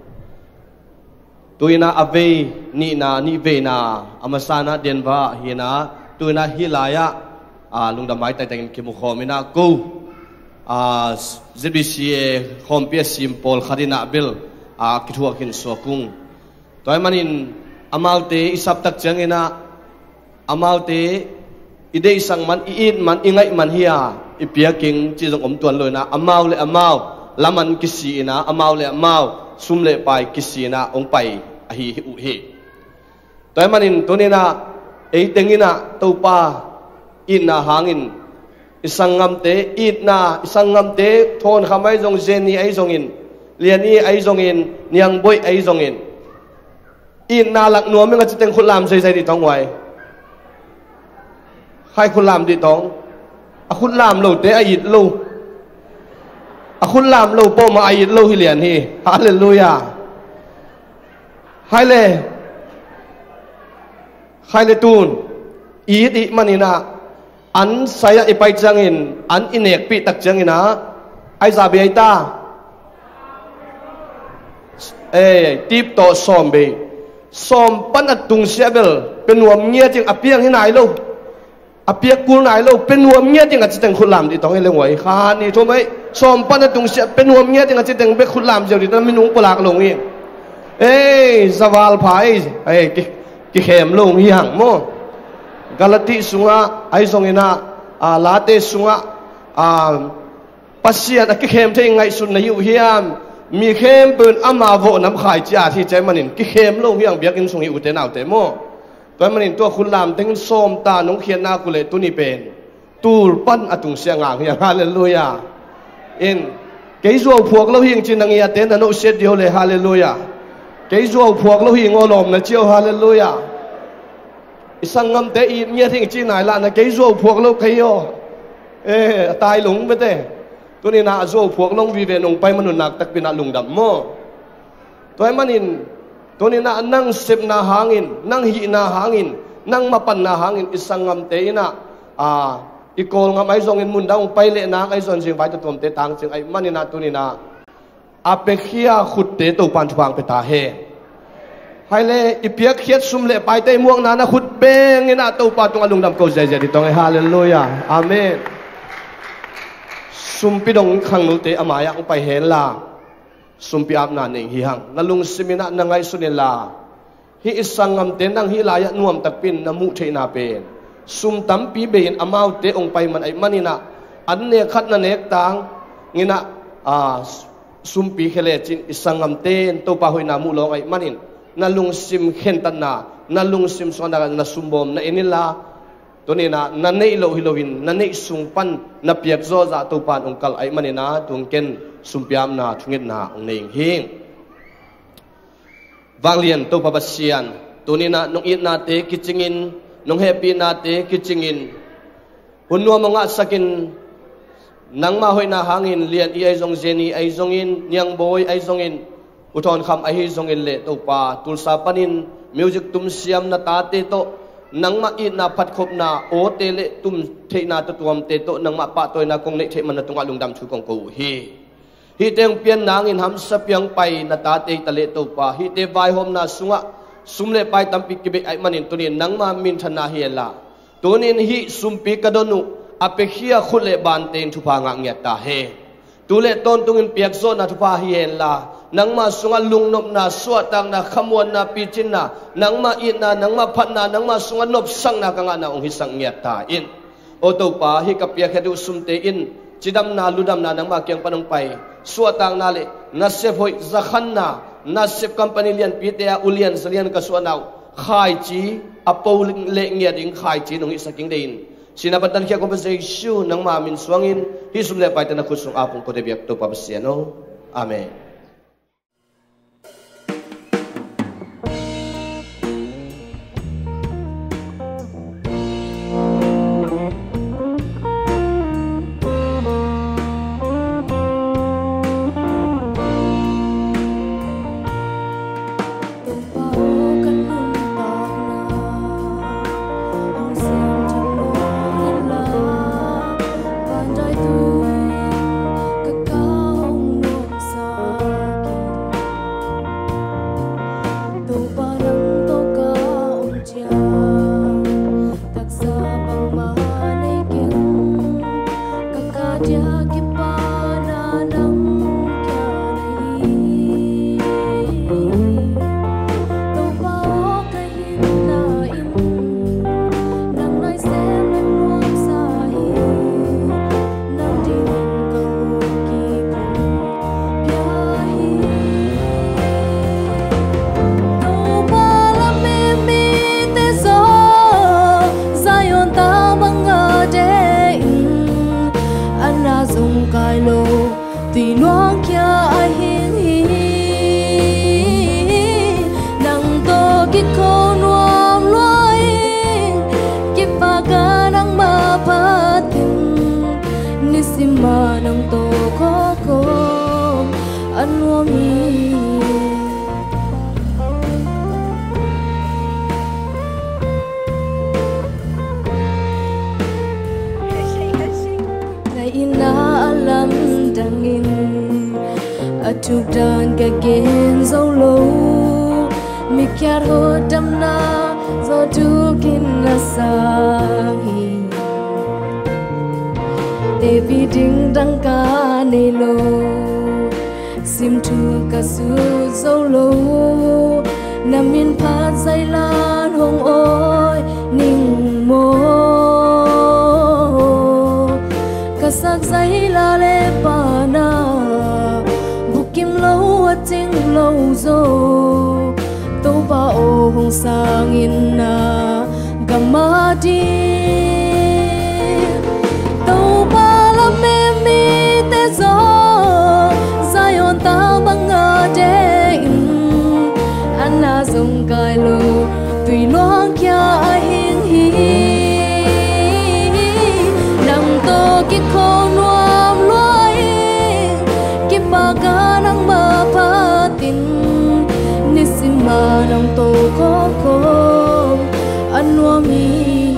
ตุยนะอเวนีนานิเวนาอเมซานะเดนวาเฮนะตัวน่าฮิลายะลุงดำไม้แต่แต่งกิมุขอมินากูจิบิชีเอคอมเปียซิมพอลคารินาเบลคิดว่ากินสวกุงตัวมันอินอามาลเตอิสับตักจังเงินะอามาลเตอีเดสังมันอีนมันอีไงมันเฮียอีเปียกิงจีจงอมตัวเลยนะอมาวเลอมาวละมันกิสีนะอมาวเลอมาวซุมเลไปกิสีนะองไปอหิอุเฮแต่มันอินตัวนี้นะไอ้เต็งอินะตัวป้าอินนะหางอินอิสังงามเตอินนะอิสังงามเตทนคำไอ้จงเจนี่ไอ้จงอินเรียนนี่ไอ้จงอินเนียงบอยไอ้จงอินอินนาหลักหนัวมันก็จะเป็นคนลามใจใจดีท้องไว้ใครคนลามดีท้องอะคุณลามโลเตอายิดโลอะคุณลามโลโปมาอายิดโลฮิเลียนฮีฮาเลลูยาให้เลยให้เลยตูนอีดอีมันนี่นะอันใส่ไอไปจังอินอันอินเอกปีตักจังอินนะไอซาเบียตาเอทีบโตซอมเบซอมปันอัดตุงเสียเบลเป็นหัวเมียจึงอเปียงที่ไหนโลอเปียกูไหนโลเป็นหัวเมียจึงอาจจะแต่งคุณลามดีต้องให้เรื่องไว้ข้านี่ถูกไหมซอมปันอัดตุงเสียเป็นหัวเมียจึงอาจจะแต่งเบคุณลามเจ้าดีแต่ไม่นุ่งปลากลงเองเอ้สวาลพายเอ้กิเขมลงเฮียงโมกาลติสุงะไอซงอินะอาลาเตสุงะอาปัสเซียนกิเขมเทงไงสุนในยุเฮียมมีเข้มปืนอามาโวน้ำขายจ่าที่ใจมันนินกิเข้มลงเฮียงเบียกินสงหิวเตนเอาเตโมตัวมันนินตัวคุณลามถึงส้มตาหนงเขียนนากุเลตุนี่เป็นตูรปั้นอตุงเสียงอ่างอย่างฮาเลลูยาเอ็นเกยจัวพวกเราเฮียงจินนังเอียเตนนันโอเสดเดียวเลยฮาเลลูยาเกยจัวพวกเราเฮียงอลอมนะเจียวฮาเลลูยาอิสังงามเตอีเมียทิ้งจีนไหนละนะเกยจัวพวกเราเกยโอเอตายหลงไปเตตัวนี้น่าโจ้พวกลงวิเวนงไปมนุษย์นักตักเป็นลุงดำโมตัวมันอินตัวนี้น่านั่งเสพนาหางอินนั่งหีนาหางอินนั่งมาปันนาหางอินอิสังงามเตยน่ะอ่าอีโกลงามไอซงอินมุนดาวไปเละนักไอซอนเสียงไปตัวตัวเตตังเสียงไอมันนี่น่ะตัวนี้น่ะอาเปขี้ยขุดเตตัวปันทุบังไปตาเฮให้เลยอีเปียกเขียดซุ่มเละไปเตม่วงนั้นนะขุดเบงนี่น่ะตัวปันตัวลุงดำก็ใจใจดีตรงไอฮาเลลูยาอาเมนสุมพิดงขังนุเตอมายองไปเห็นลาสุมพิอาบนาเองฮิฮังนั่งลุงสิมินะนั่งไงสุเนลาฮิอิสังงามเตนังฮิลายะนวมตะปินนามุเทนาเป็นสุมตั้มปีเบนอมาวเตองไปมันไอมันนี่นะอันเนขัดนันเอกตังงินะอ่าสุมปีเคเลจินอิสังงามเตนตัวปะหอยนามุลองไอมันนี่นั่งลุงสิมเข็นตันนานั่งลุงสิมสวนากันนั่งสุมบอมนั่งเอนิลาตัวนี้นะนั่นนี่โลหิโลวินนั่นนี่สุงปันนับเปียกโซซาตัวปานองค์กลไอมันนี่นะตุงเกนสุมพิามนาทุงเงินนาองค์เองเฮงวางเลียนตัวปะบัสเซียนตัวนี้นะน้องอินนาเตกิจิงินน้องเฮปีนาเตกิจิงินหุ่นนัวมังอาสักินนังมาหอยนาหางินเลียนไอซงเจนีไอซงอินเนียงบอยไอซงอินอุทธรคำไอซงอินเละตัวปาตุลซาปนินมิวสิกตุมเสียมนาตาเตโตนังมาอินาพัดคบนาโอเตเลตุมเทนาตัวมเตโตนังมาปะตัวนาคงเนเทมันตุงอาลุงดำชูกงกูฮีฮีเตงเปียนนางอินหำสับยังไปนาตาเตตะเลตุปาฮีเตวายหอมนาสุงะสุมเลไปตัมปิกิเบไอมันอินตัวนี้นังมามินธนาเฮียลาตัวนี้ฮีสุมปิกระดนุอเปเคียคุเลบานเตนทุพางะเงียตาเฮตัวเลต้นตุงินเปียกโซนาทุพาเฮียลานังมาสุงลุงนบนาสวดตังนาขมวนนาปีจินนานังมาอินนานังมาพันนานังมาสุงนบสังนากังนาองหิสังเงียตาอินโอตุปาฮิกับเปียกเฮดุสุมเตอินจิดำนาลุดำนานังมาเกียงปนงไปสวดตังนาเลนัสเซฟหอยซักขันนานัสเซฟคัมปานีเลียนปีเตียอุเลียนสเลียนกสวนเอาขายจีอโปเลเงียดิงขายจีนองหิสังกิงเดินสินาบันตันเขียกภาษาอิชูนังมามินสวงอินฮิสุมเลไปแต่นักขุดสงอาปงโคเดเบียกตุปาเสียโนอาเมน Hãy subscribe cho kênh Ghiền Mì Gõ để không bỏ lỡ loang kia ai hiền hi nang to ki ko nuam loai ki pa ka nang ma pa tin nisima nang to ko ko an nuam hi alam dangin atuk dan kagen zolo mikyar ho damna zo dukin nasahi devi ding dang ka nelo sim tu kasu zolo namin phat sai lan hong oi ning mo sak giấy la lê pa na bukim lâu a ting lâu zo tô ba o hong sang in na gamma di tô ba la me mi te zo zion ta bang a de anna zong kai lo tùy loang kia a hiền hi ki ko nuam loai ki pa ka nang ma pa tin nisima nang to ko ko an nuam hi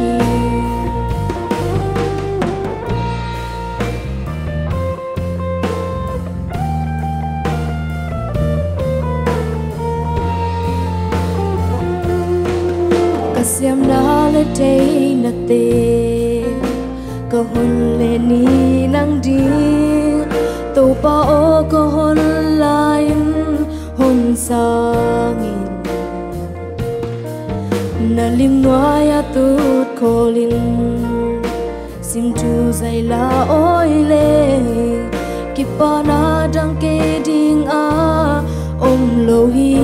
kasiam na le te na te ko hon le ni nang di to pa o ko hon lain hon sangin na lim noya tut kolin sim tu zai la oi le ki pa na dang ke ding a om lo hi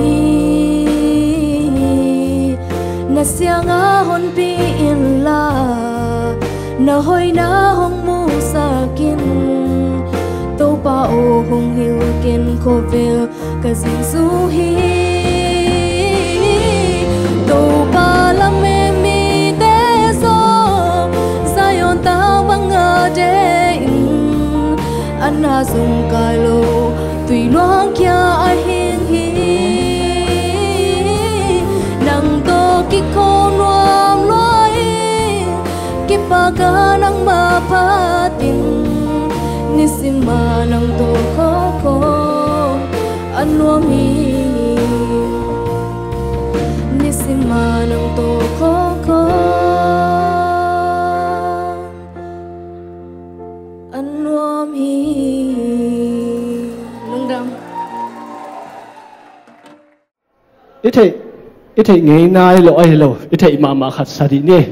na siang a hon pi in la na hoi na hong mu sakin to pa o hong hiu ken ko vel ka zin su hi to pa la me mi te so zion ta bang a de anna sung kai lo tùy loang kia ai hiền hi nang to ki ko nuam loai ki pa ka nang ma pa tin nisima nang to ko ko an nuam hi nisima nang to ko ko an nuam hi nung dam ít thầy ít thầy ngày nay lo ai lo ít thầy mà mà khát sa đi nè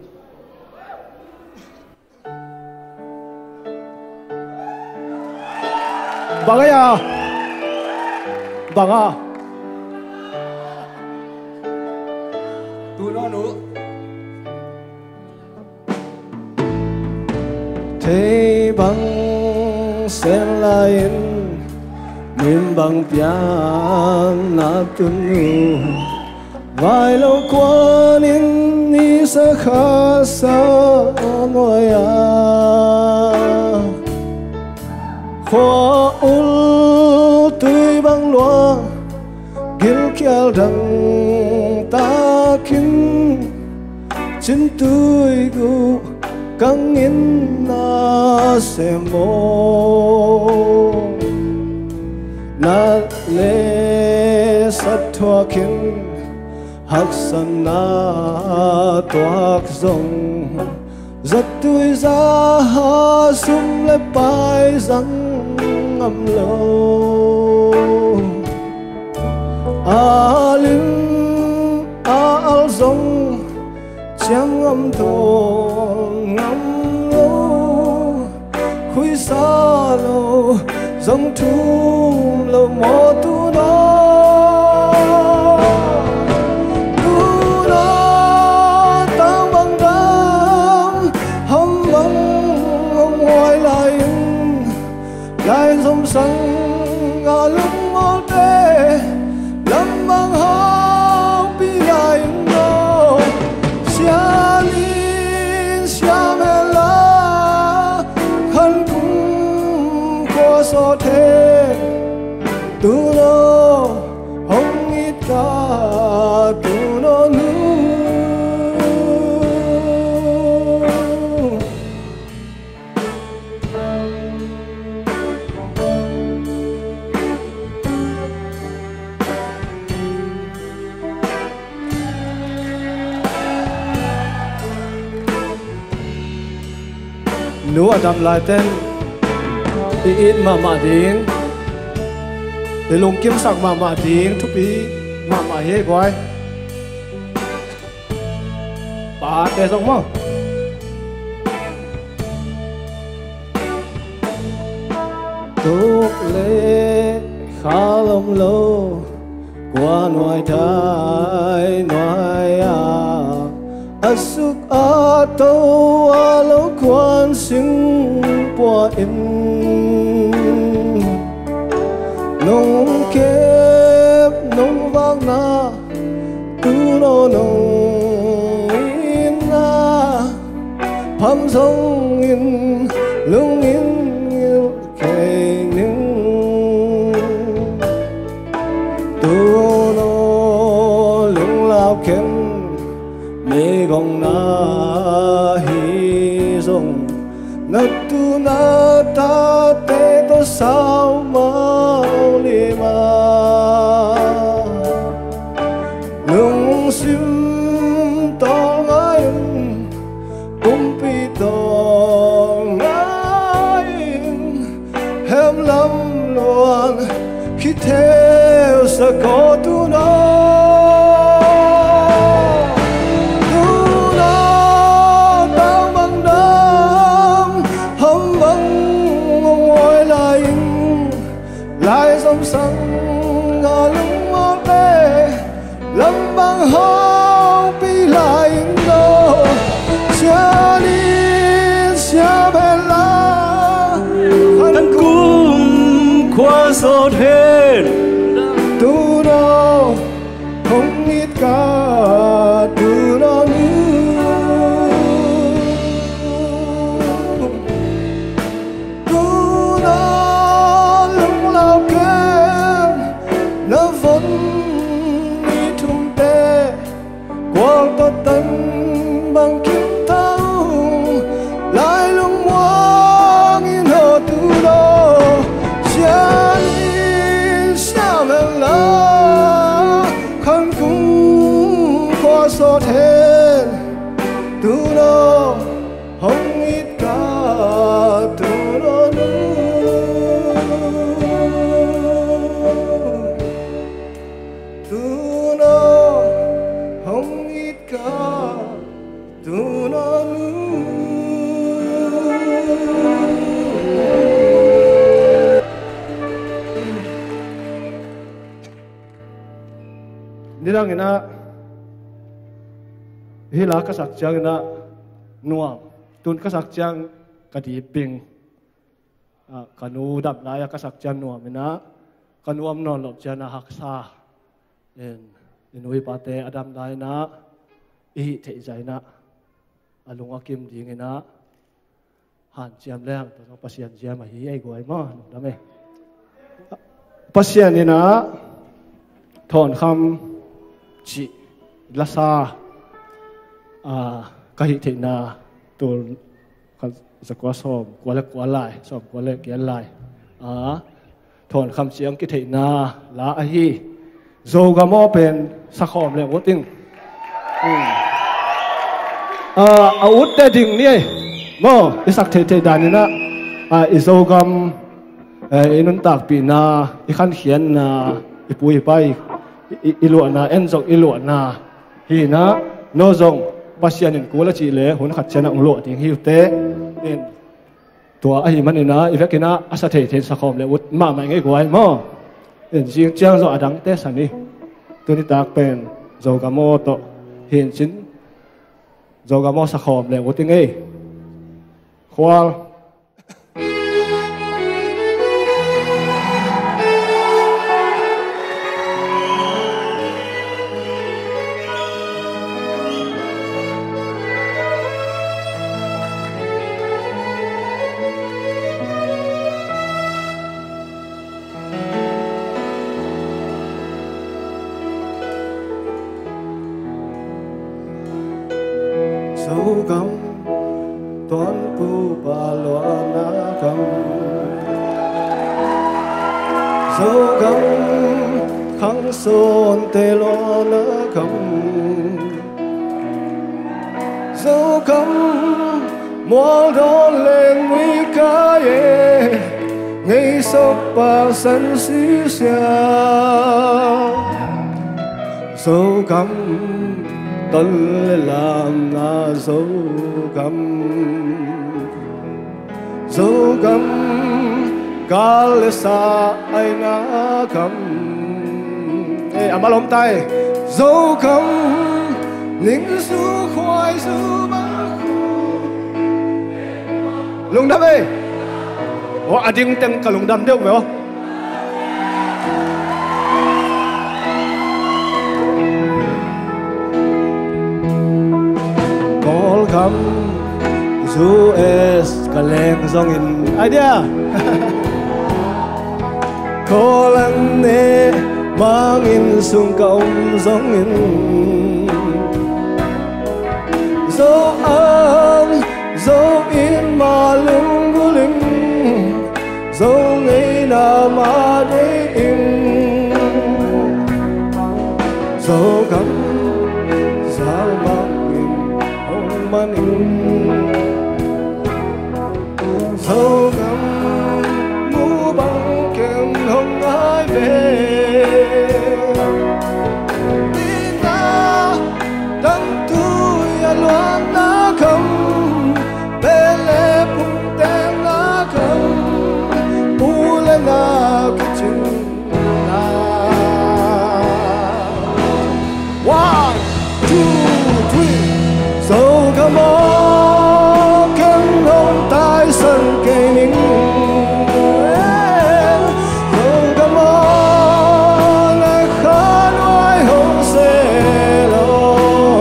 Bang ya, bang a. Tu lo nu. thế bang sen lain min bang pian na tunu vai lâu qua in ni sa kha sa noya khoa ul tươi băng loa gil kial đằng ta kinh chân tươi gu căng in na se mo na le sát thoa kinh hắc san na toak zong rất tươi ra ha sum le pai răng ngầm lâu a lim a al zong chẳng ngầm thôn ngầm lâu khui xa lâu dòng thu lâu mò tu đó lại dòng sông tu nó không ít cả tu nó nu nu adam lai ten i it ma ma ding để lùng kiếm sạc mà mà tiếng thúc ý mà mà hết quay bà để giống không tục lệ khá lòng lâu qua ngoài thái ngoài à asuk a tâu a lâu quan sinh qua in nông kép nông vang na tu no nông in na pham sông in lung in yêu kề ninh tu no lung lao kem mê gong na hi sông na tu na ta te to sao mau lima lung sim to ngai bum pi to ngai hem lam loan khi theo sa có tu nó lại dòng sông ngả lung mơ bê lâm băng hông pi lại đâu xa đi xa bên lá thân cung qua gió thêm tu đâu không ít cả tu đó quang to tân bằng kim tao lại lung hoang in hồ tu đô chân in sao men la khăn cũng qua gió thêm tu đô không ít cả tu đô tu đô không ít cả tu nó đi ra người na hi lá cái sạc chang na nuông tuôn cái sạc chang cái đi ping à cái nu đập lại cái sạc chang nuông mình na cái nuông non lộc chang na hắc sa en inui pate adam dai na i thei zai na alunga kim ding na han chiam leng to pasian chiam hi ai goi ma da me pasian ni na thon kham chi lasa a ka hi thei na to ka zakwa som kwala kwalai som kwala kian lai a thon kham chiang ki thei na la a hi zo ga mo pen sa khom le woting a a ut de ding ni mo isak the the dan na a izo gam inun tak pi na i khan khian na i pui pai i lo na en zong i lo na hi na no zong pasian in kula chi le hun khat chana ong lo ting hi te in tua a hi man ina i vekina asa the the sa khom le ut ma mai ngai gwai mo en jing chiang zo adang te sani tu ni tak pen zo ga mo to hin chin zo ga mo sa khom le uting ei khwal dấu gấm toán pu ba loa na gấm dấu gấm khăng son tê loa na gấm dấu gấm mua đó lên nguy ca ye ngay sốc ba sân xí xa dấu gấm tân làm na dấu gấm dấu gấm cả lệ xa ai na gấm ê à mà lom tay dấu gấm lính su khoai su ba lùng đâm ê ô à đinh tên cả lùng đâm được phải không gấm dù es cả leng dòng in idea có lần nè mang in sung công dòng in dấu ơn dấu in mà lưng của linh dấu ngày nào mà để in dấu gấm sao mang dấu gấm mũ băng kèm không ai về tin ta đắng thui à loan lá không bê lê bung tên lá không u lên là cái chừng là one two three dấu gấm mơ kèm hồng tai sân cây nín dấu gấm mơ lại khá nói hồng xe lô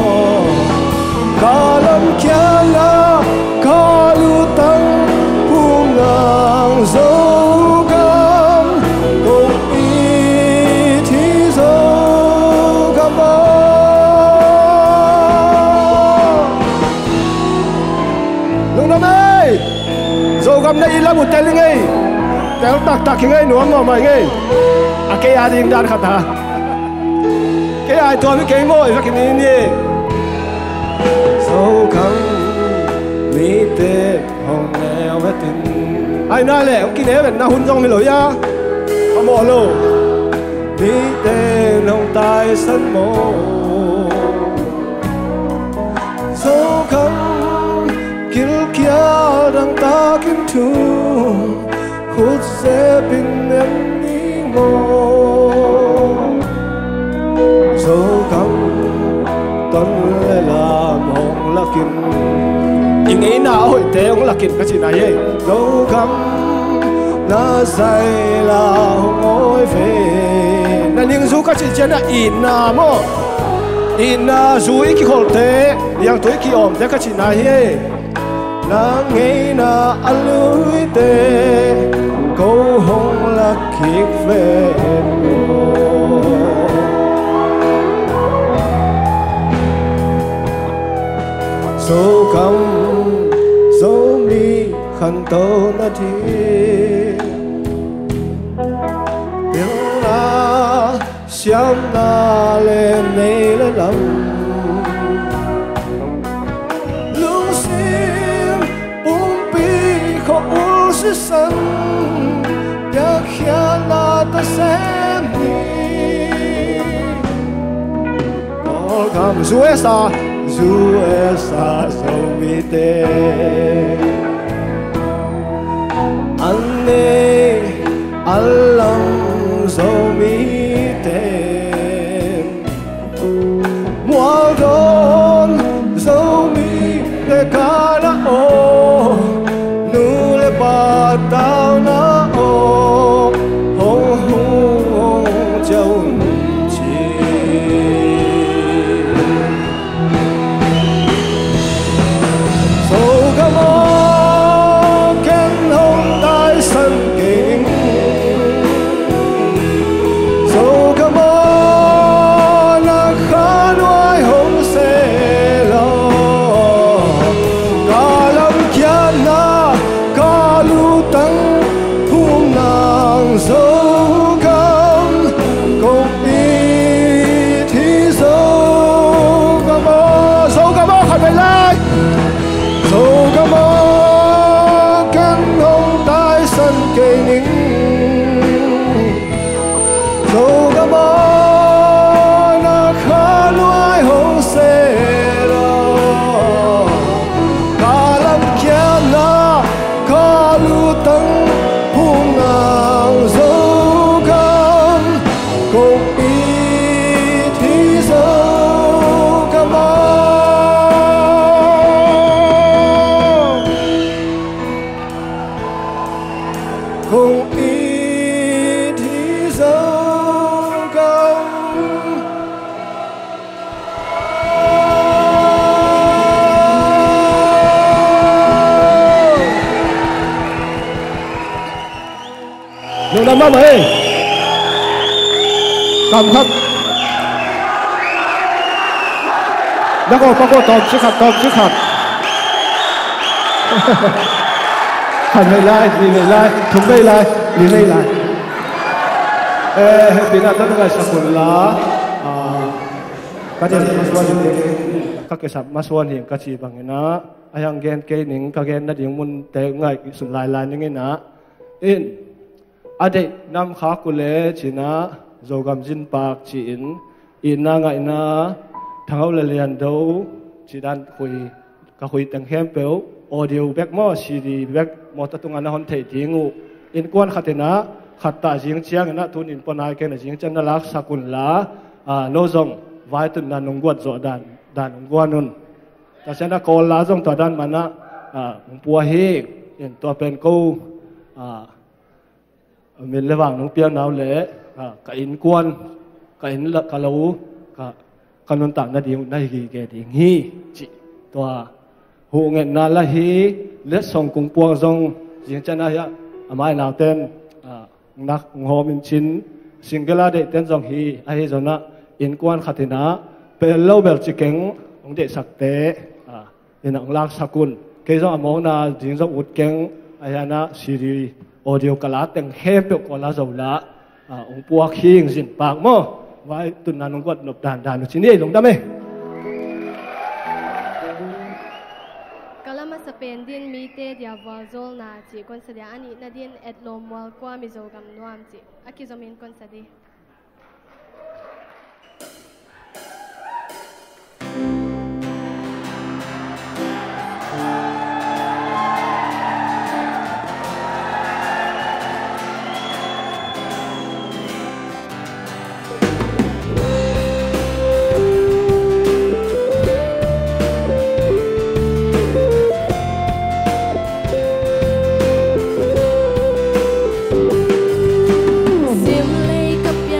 cả lâm kia na cả lưu tăng buông ngang dấu gấm cùng ý thì dấu gấm mơ dấu gấm này là một tên ngay, tên tắc tắc ngay nuông mà mày ngay, à cái ai đi đàn khát ha, cái ai thôi mới cái mồi phải cái gì nhỉ? Dấu gấm mi tê hồng neo vết tin, ai nói lẽ ông kia nè bên na hun rong mi lối ya, ông bỏ lô, mi tê hồng tai sân mồ, dấu gấm kil kia đang ta kiếm thu hút sẽ bình em đi ngô dấu gấm tuần lệ làm hồng là kim nhưng ấy nào hội tế ông là kim cái gì này ấy dấu gấm na say là hồng ôi về na nhưng dù cái gì trên là in na mô in na dù ý cái hội tế yang tuổi kia ôm thế cái gì này ấy na ngày na alui te câu hồng là kiệt về dấu gấm dấu mi khăn tâu na thi tiếng na xiêm na lên này lên lắm khó sự sân đã khiến là ta xem đi có cảm dù e sa dù e sa sâu mi tê anh ê anh lòng sâu mi tê mua đón dấu mi để cả đã ô ba tao na ô hồng hồng châu chi dấu gấm mơ kén hồng tai sân kính Lùng đâm ấy cầm khắc đã có có tôm chiếc hạt tôm chiếc hạt hẳn này lại đi này lại thùng đây lại đi đây lại ê bên này tất cả sắp cuốn lá các cái masuan các cái sắp masuan hiện các chị bằng nó ayang gen cái những các gen nó điểm muốn té ngay sụn lại lại những cái nó in ade nam khá cô lệ chỉ na dầu gam jin bạc chỉ in in na ngại na thằng ông là liền đâu chỉ đan khui cả khui tăng hem béo audio back mo C D back mo ta tung anh hôn thấy tiếng ngủ in quan khát na khát ta riêng chiang na tuân in panai cái na riêng chân na lắc sakun la à lo zong vai tuân na nung quạt rõ đàn đàn nung quạt nun ta sẽ na call la zong ta đàn mà na à bùa he in to pen câu à mình lấy vàng nông pian nào lẽ cả in quan cả in là cả lâu cả cả nông tảng là điều này gì cái tiếng hi chị tòa hộ nghẹn na là hi lết song cùng buông rong riêng chân này á mai nào tên nắc hồ mình chín single để tên rong hi ai rồi na in quan khát thế na pe lâu bel chỉ kén ông để sắc tế in ông lạc sakun cái rong mong na riêng rong út kén ai na siri audio kala teng hep ko la zola ong puak hing jin pak mo vai tun nan ngot nop dan dan chi ni long dam e kala ma Spain din mi te dia vazol na chi kon sa dia ani na din et lo mal kwa mi zo gam nuam chi akizomin kon sa di Sim lei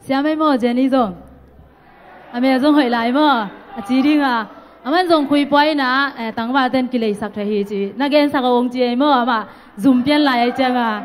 xem mấy mò Jenny rồi à mẹ dùng hỏi lại mò à chỉ đi à à mình dùng khui bói na tăng vào tên kỹ sắc thế hi chứ na gen sắc ông chị mò mà zoom biến lại chăng à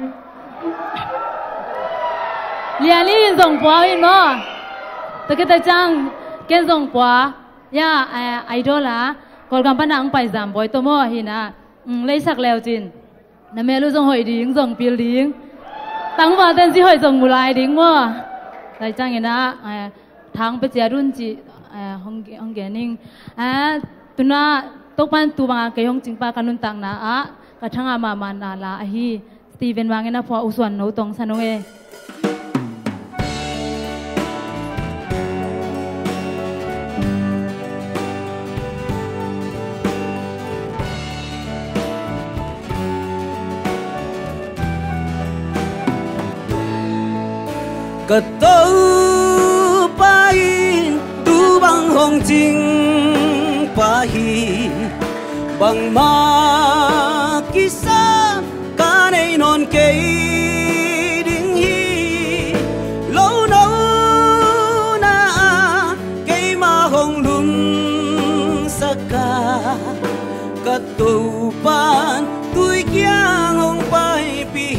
liền đi dùng bói mò tất cả chăng gen dùng bói ya idol là còn cầm pan nang phải giảm bói tôi mò hi na lấy sắc leo chín na mẹ lu dùng hỏi đi dùng piel đi tăng vào tên chỉ hỏi dùng một lại đi mò tại chăng vậy na thang bây giờ run chị hong hong cái nín à tụi nó tóc ban tụi bạn cái hong chính pa kanun tang na à cái thằng ama mà na là hi Steven Wang na phò usuan nấu tong sanong e cái tàu bay tu bằng hồng chính bay bằng ma kisah cả này non cây đinh hi lâu lâu na cây ma hồng lum saka cái tàu ban tuổi giang hồng bay pi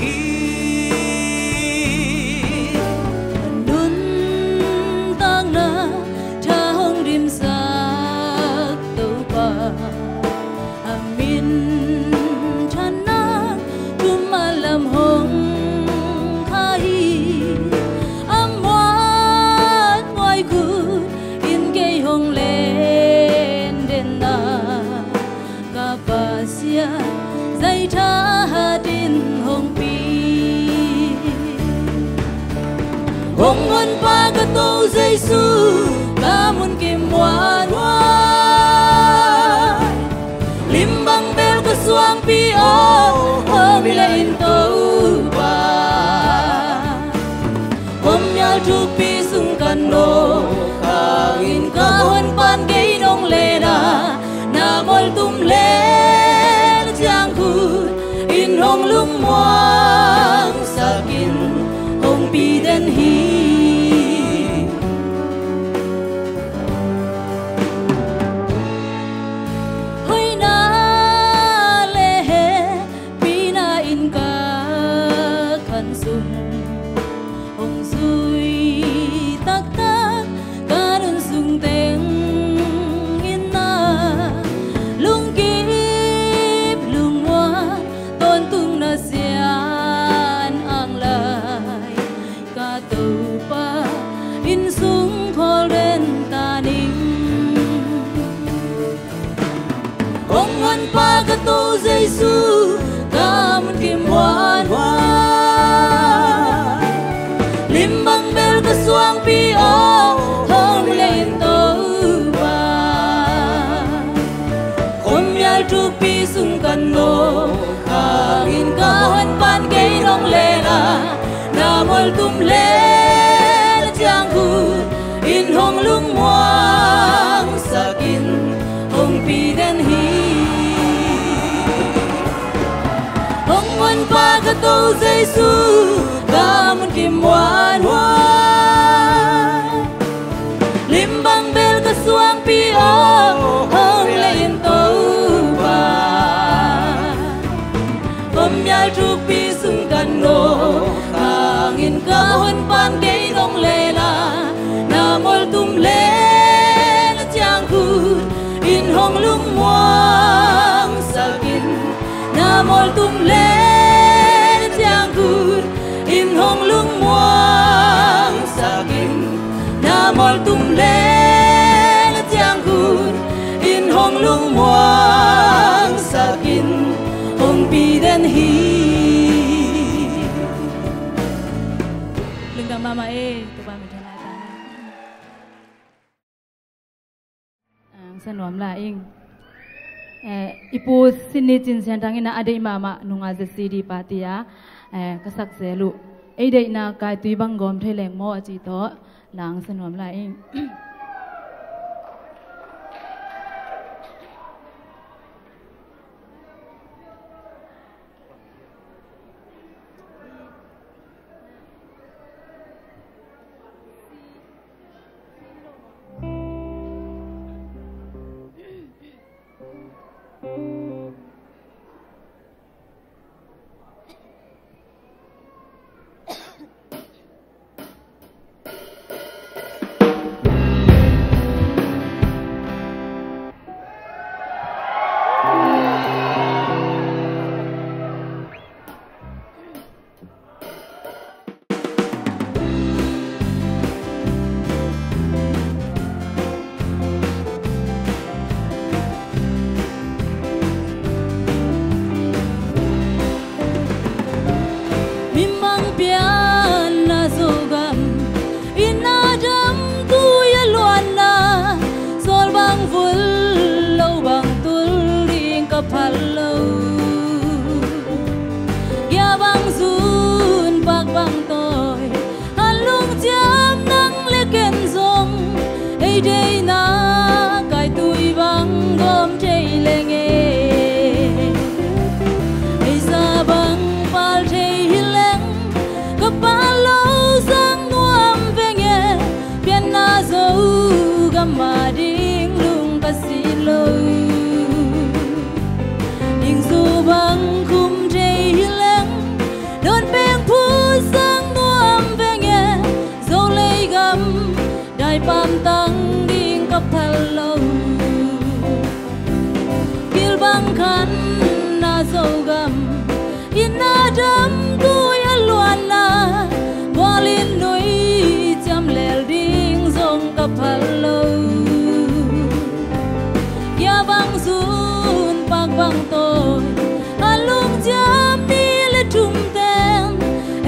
hong ngon pa ka to Giêsu ka mun kim wan wan lim bang bel ka suang pi o hong lein to ba hom ya tu pi sung kan no ka in ka hon pan ge dong le na na mol tum le chang khu in hong lung moang sakin hong pi den hi to Giêsu ca mun kim wan wan lim bang bel ka suang pi o hong lein to ba kom ya tu pi sung kan no ka in ka hon pan ge dong le na na mol tum le chang hu in hong lung moang sakin hong pi den hi ngon pa ka to Giêsu ka mun kim wan wan lim bang bel ka suang pi o hong lein to ba kom ya tu pi sung kan no ka ngin ka hon pan ge dong le la na mol tum le chang khu in hong lung moang sakin na mol tum le in hong lung moang sakin na mol tum le chang gun in hong lung moang sakin hong pi den hi lưng đằng mama e tụi ba mình lại ta ang san wam la ing ipu sinni chin sen tang ina adei mama nunga je cd patia kasak selu ei dei na kai tui bang gom thaileng mo chi to lang sanom la ing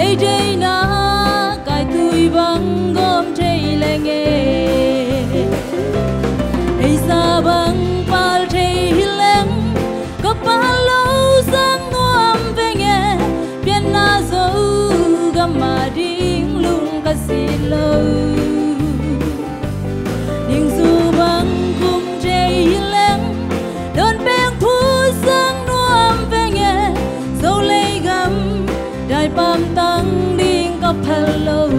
ai đây na cái tuổi vắng gom chơi lệ nghe ai xa băng pal chơi hileng có bao lâu sang ngoam về nghe biển na dấu gam mà đinh lung cả xì lâu nhưng dù băng cùng chơi hileng đón bèn thu sang ngoam về nghe dấu lấy gam đại bám tăng đinh có lâu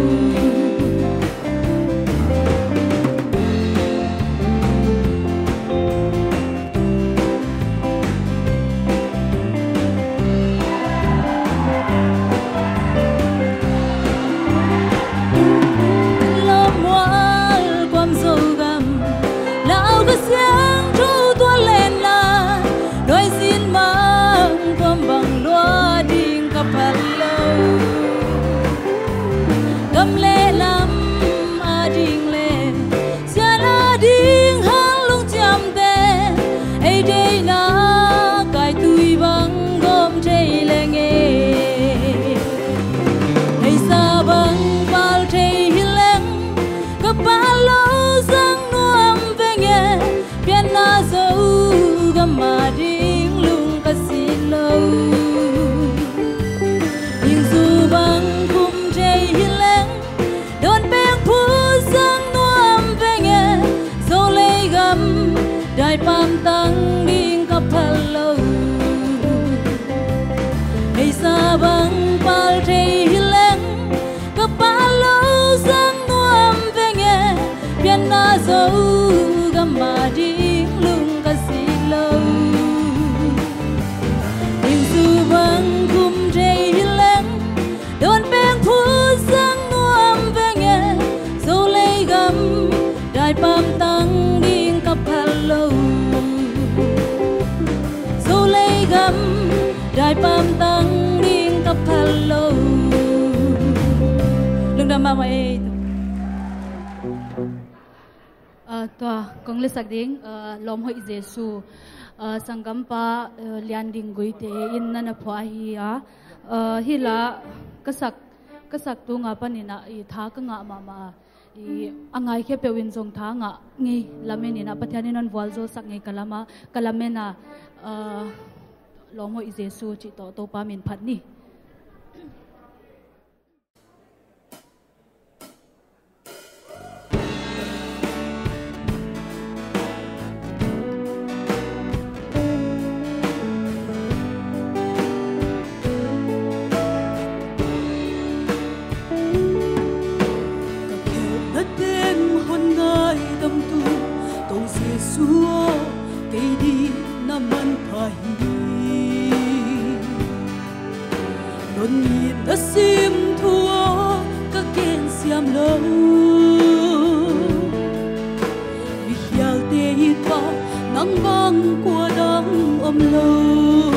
mà đinh lung cả xì lâu nhưng dù băng cùng chơi hileng đón bèn phu sang nuam về nghe dấu lấy gam đại bám tăng đinh cả lâu hay xa băng pal chơi hileng cả bao lâu sang nuam về nghe biển na dấu gam mà đinh lung cả xì lâu nhưng dù băng cùng chơi hileng đón bèn phu sang nuam về nghe dấu lấy gam đại bám tăng đinh cả lâu dấu lấy gam đại bám tăng đinh cả lâu lưng đam ma ấy toa kong le sak ding lom hoi jesu sangam pa lian ding goi te in na na phwa hi a hi la kasak kasak tu nga panina i tha ka nga ma ma i angai khe pe win jong tha nga ngi lameni na pathiani non wal zo sak ngi kalama kalamena lom hoi jesu chi to to pa min phat ni đã sim thua các kén xiêm lâu vì khial tê hít vào nắng vang của đắng ôm lâu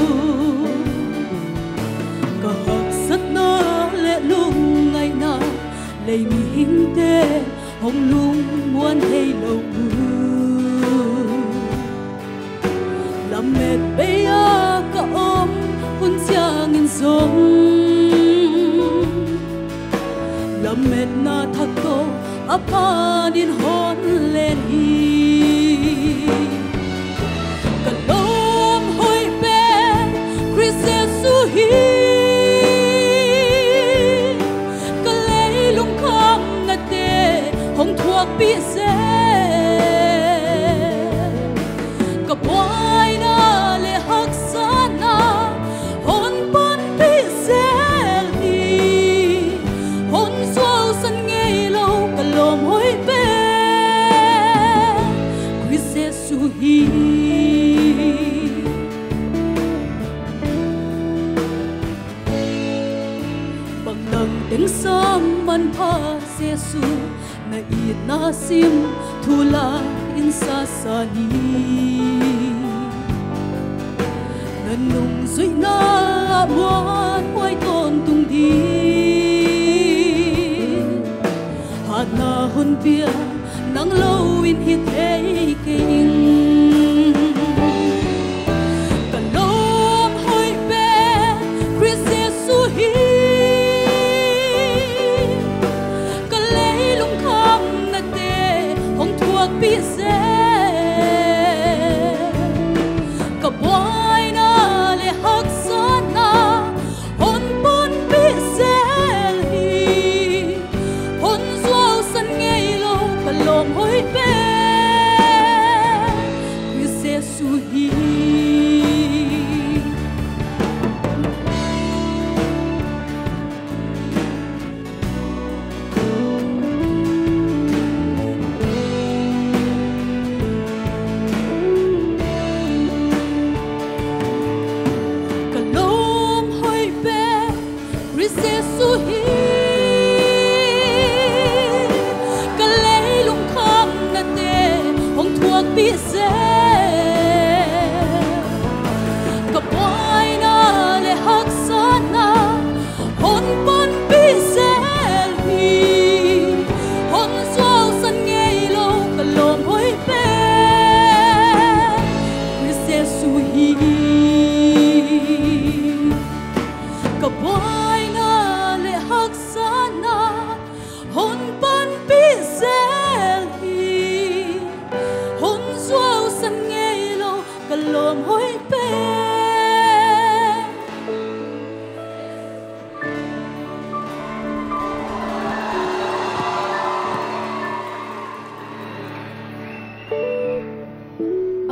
cả học rất nó lệ lung ngày nào lấy mi hình tê hồng lung muốn thấy lâu làm mệt bây giờ cả ôm hôn cha nghìn giống làm mệt na thắc tô apa din hôn lên hi cả lom hoi be Christ Jesus hi cả lấy lung khang na te hong thuốc bi se cả boy na le hak sana hon pon bi se lom hoi be Christ Jesus hi bằng nang tiếng sam man pha Jesus na i na sim thula in sa sa ni na nung zui na buat hoai ton tung đi na hôn bia nắng lâu in hít thấy kinh cả lom hoi be Christ Jesus hi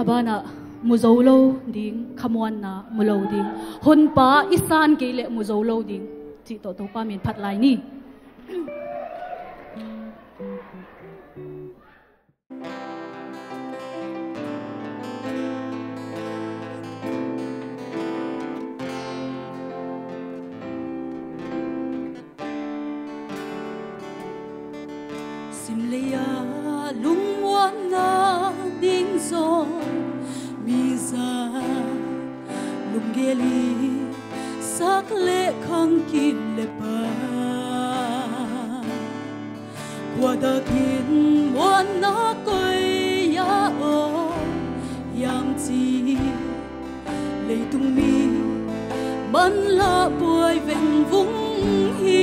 bana muzolo ding khamwan na mulo ding hun pa isan ke le muzolo ding chi to to pa min phat lai ni sim leya lung wan na ding zo mi za lung geli sak le khang kim le pa qua da kin wan na koi ya o yang chi le tung mi ban la bồi veng vung hi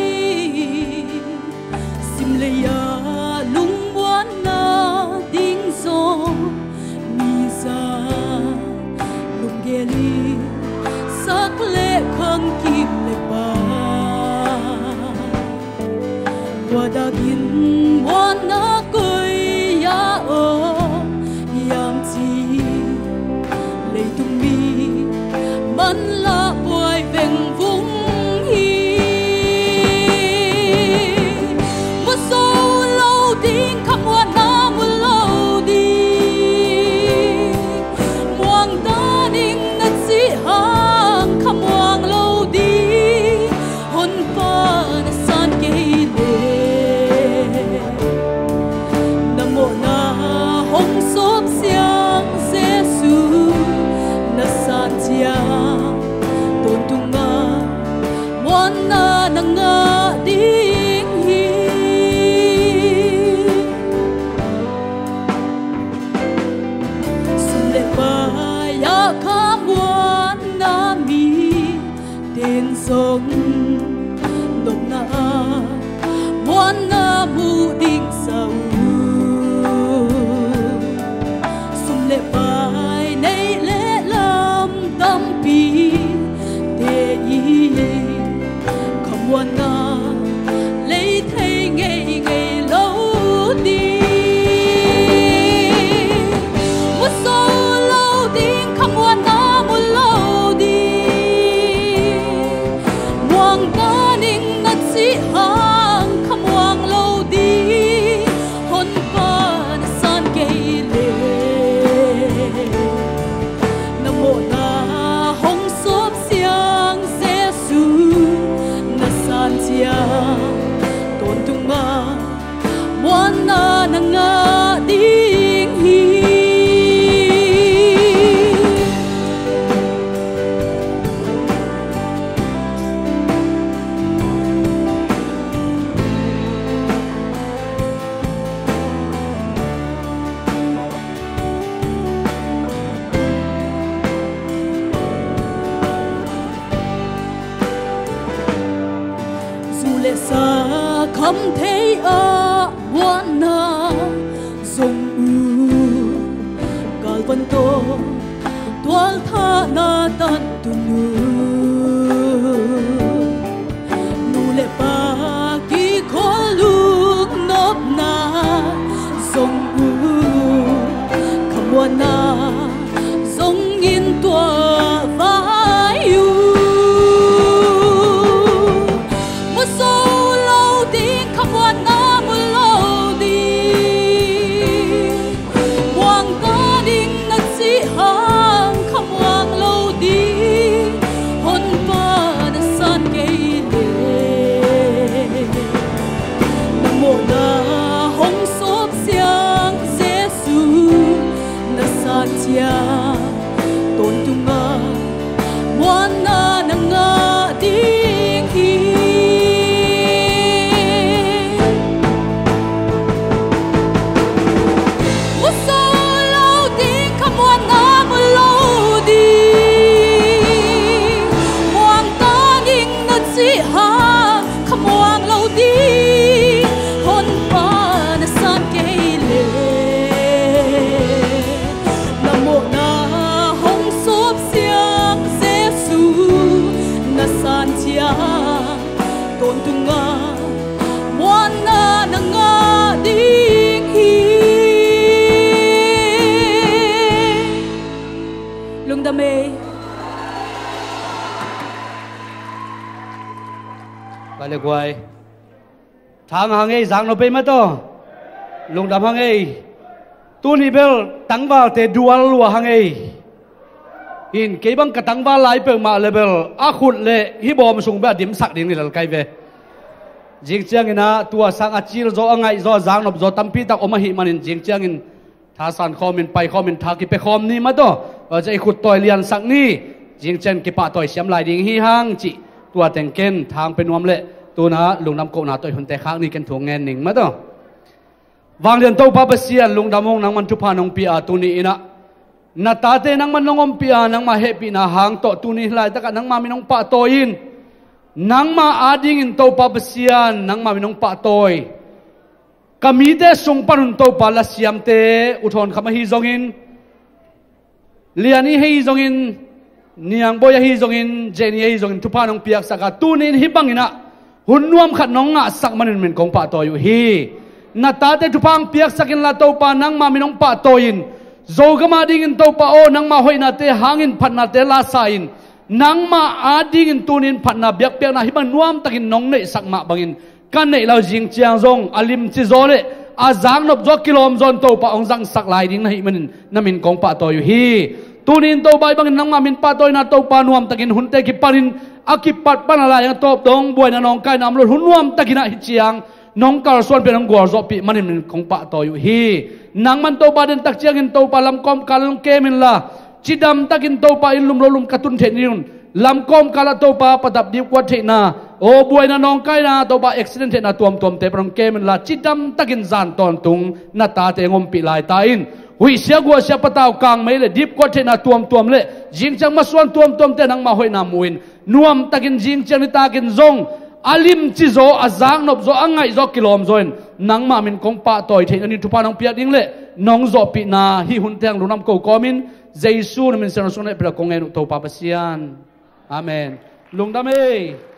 sim leya lung wan na ding zo mi za lung geli sak le khang kim le pa qua da kin wan na koi ya o yang chi le tung mi man la bồi veng vung hi mo so lâu tiếng khắp hoa na mu lâu đi muang ta ning na si hang khắp muang lâu đi hôn pa na san ke le nam mô na hong sop siang Giêsu na san chia tôn tung nga muan na na nga ding hi sun le pa ya kha muan na mi tên sông nộp na muan na mu ding sau sun le pa nei le lam tâm pi te yi không quan na lấy thấy ngày ngày lâu đi một số lâu tiếng không quan na một lâu đi muang ta ning na si hang không muang lâu đi hôn pa na san cây lệ nam mô na hong sop siang Giêsu na san chia tôn tung ma muan na na nga ding hi dù lệ xa không thấy ở muan na dùng u gal văn tô toal tha na tan tu nu nu lệ pa ki khol luk nop na dùng u kham muan na dùng in tua vai u một số lâu tiếng khắp hoa na một lâu đi muang ta ding na si hang khắp muang lâu đi hôn pa na san cây lệ nam mô na hong sop siang Giêsu na san chia tôn tung nga muan na na nga ding hi một số lâu tiếng khắp muan na một lâu đi muang ta ning na si hang khắp muang lâu đi hôn pa na san cây lệ nam mô na hong sop siang Giêsu na san chia tôn tung nga muan na na nga ding hi ดำเอไปเลยกวยทางหางเอสังเราไปมาต่อลุงดำหางเอตัวนี้เบลตั้งว่าเตดัวลัวหางเอหินเก็บังกระตั้งว่าหลายเปิงมาเลยเบลอาขุดเลยฮิบอมส่งแบบดิมสักดิ่งนี่ละไกเวจิงเจียงนะตัวสังอาชีรโจอ่างไงโจจางนบโจตั้มปีตักอมหิมันินจิงเจียงท้าสันคอมินไปคอมินทากิไปคอมนี่มาต่อจะไอขุดต่อยเลียนสักนี่จิงเจียงกิปะต่อยเสียมลายดิ่งฮีฮังจิตัวแต่งเก่นทางเป็นวมเละตัวนะลุงดำโกนาต่อยหุ่นแต่ข้างนี่กันถ่วงเงินหนึ่งมาต่อวางเรียนโตปาเปเซียนลุงดำมงนังมันทุพานองปีอาตัวนี้นะนาตาเตนังมันนองอมปีอานังมาเฮปีนาหางโตตัวนี้ลายตะกันนังมามีน้องปะโตยินนังมาอาดิ่งอินโตปาเปเซียนนังมามีน้องปะโตยกามีเตส่งปนุนโตปาลาเซียมเตอุทธรคำฮิจงอินเลียนี่ฮิจงอินเนียงบอยฮิจงอินเจนี่ฮิจงอินทุพานองปีอักษกาตัวนี้ฮิบังอินะหุ่นนวมขัดน้องงะสักมันเป็นของปะโตอยู่ฮีนาตาเตทุพังเปียกสักินลาโตปานังมามีน้องปะโตยินโจกมาดิ่งโตปาโอนังมาหอยนาเตหางินพันนาเตลาสายินนังมาอาดิ่งตูนินพันนาเบียกเปียกนาฮิมันนวมตะกินน้องเนสักมาบังอินกันเนเราจิงเจียงซงอลิมจิโซเลอาจางนบโจกิโลมซอนโตปาองจังสักลายดิ่งนาฮิมันนามินของปะโตอยู่ฮีตูนินโตใบบังอินนังมามินปะโตยนาโตปานวมตะกินหุ่นเตกิปานินอากิปัดปานอะไรยังตบดงบวยนาน้องกายนำรถหุ่นนวมตะกินอาฮิเจียงน้องกาลส่วนเป็นน้องกัวจบปีมันเป็นของปะต่ออยู่ฮีนางมันโตบาเดนตักเจียงินโตปาลำกอมกาลงเกมินละจิดำตักินโตปาอิลุมโลลุมกระตุนเทนิรุนลำกอมกาลโตปาประดับดีกว่าเทนาโอ้บวยนาน้องกายนาโตปาเอ็กซิเดนเทนาตัวมตัวมเตปรองเกมินละจิดำตักินจานตอนตุงนาตาเตงอมปีลายตาอินหุยเสียกัวเสียปะตาวกลางไม่เลยดีกว่าเทนาตัวมตัวมเลยจิงจังมาส่วนตัวมตัวมเตนังมาหอยนามุนนวมตักินจิงจังนิตากินซงอาลิมจิโซอาจางนบโซอังไงโซกิโลมโซนนังมามินคงปะต่อยเทอันนี้ทุพาน้องเปียดิ้งเละน้องโซปีนาฮิหุนเทียงลุนำโกกอมินเจซูนมินเซนสุนเอเปรกงเงนุโตปาเปเซียนอาเมนลุงดามเอ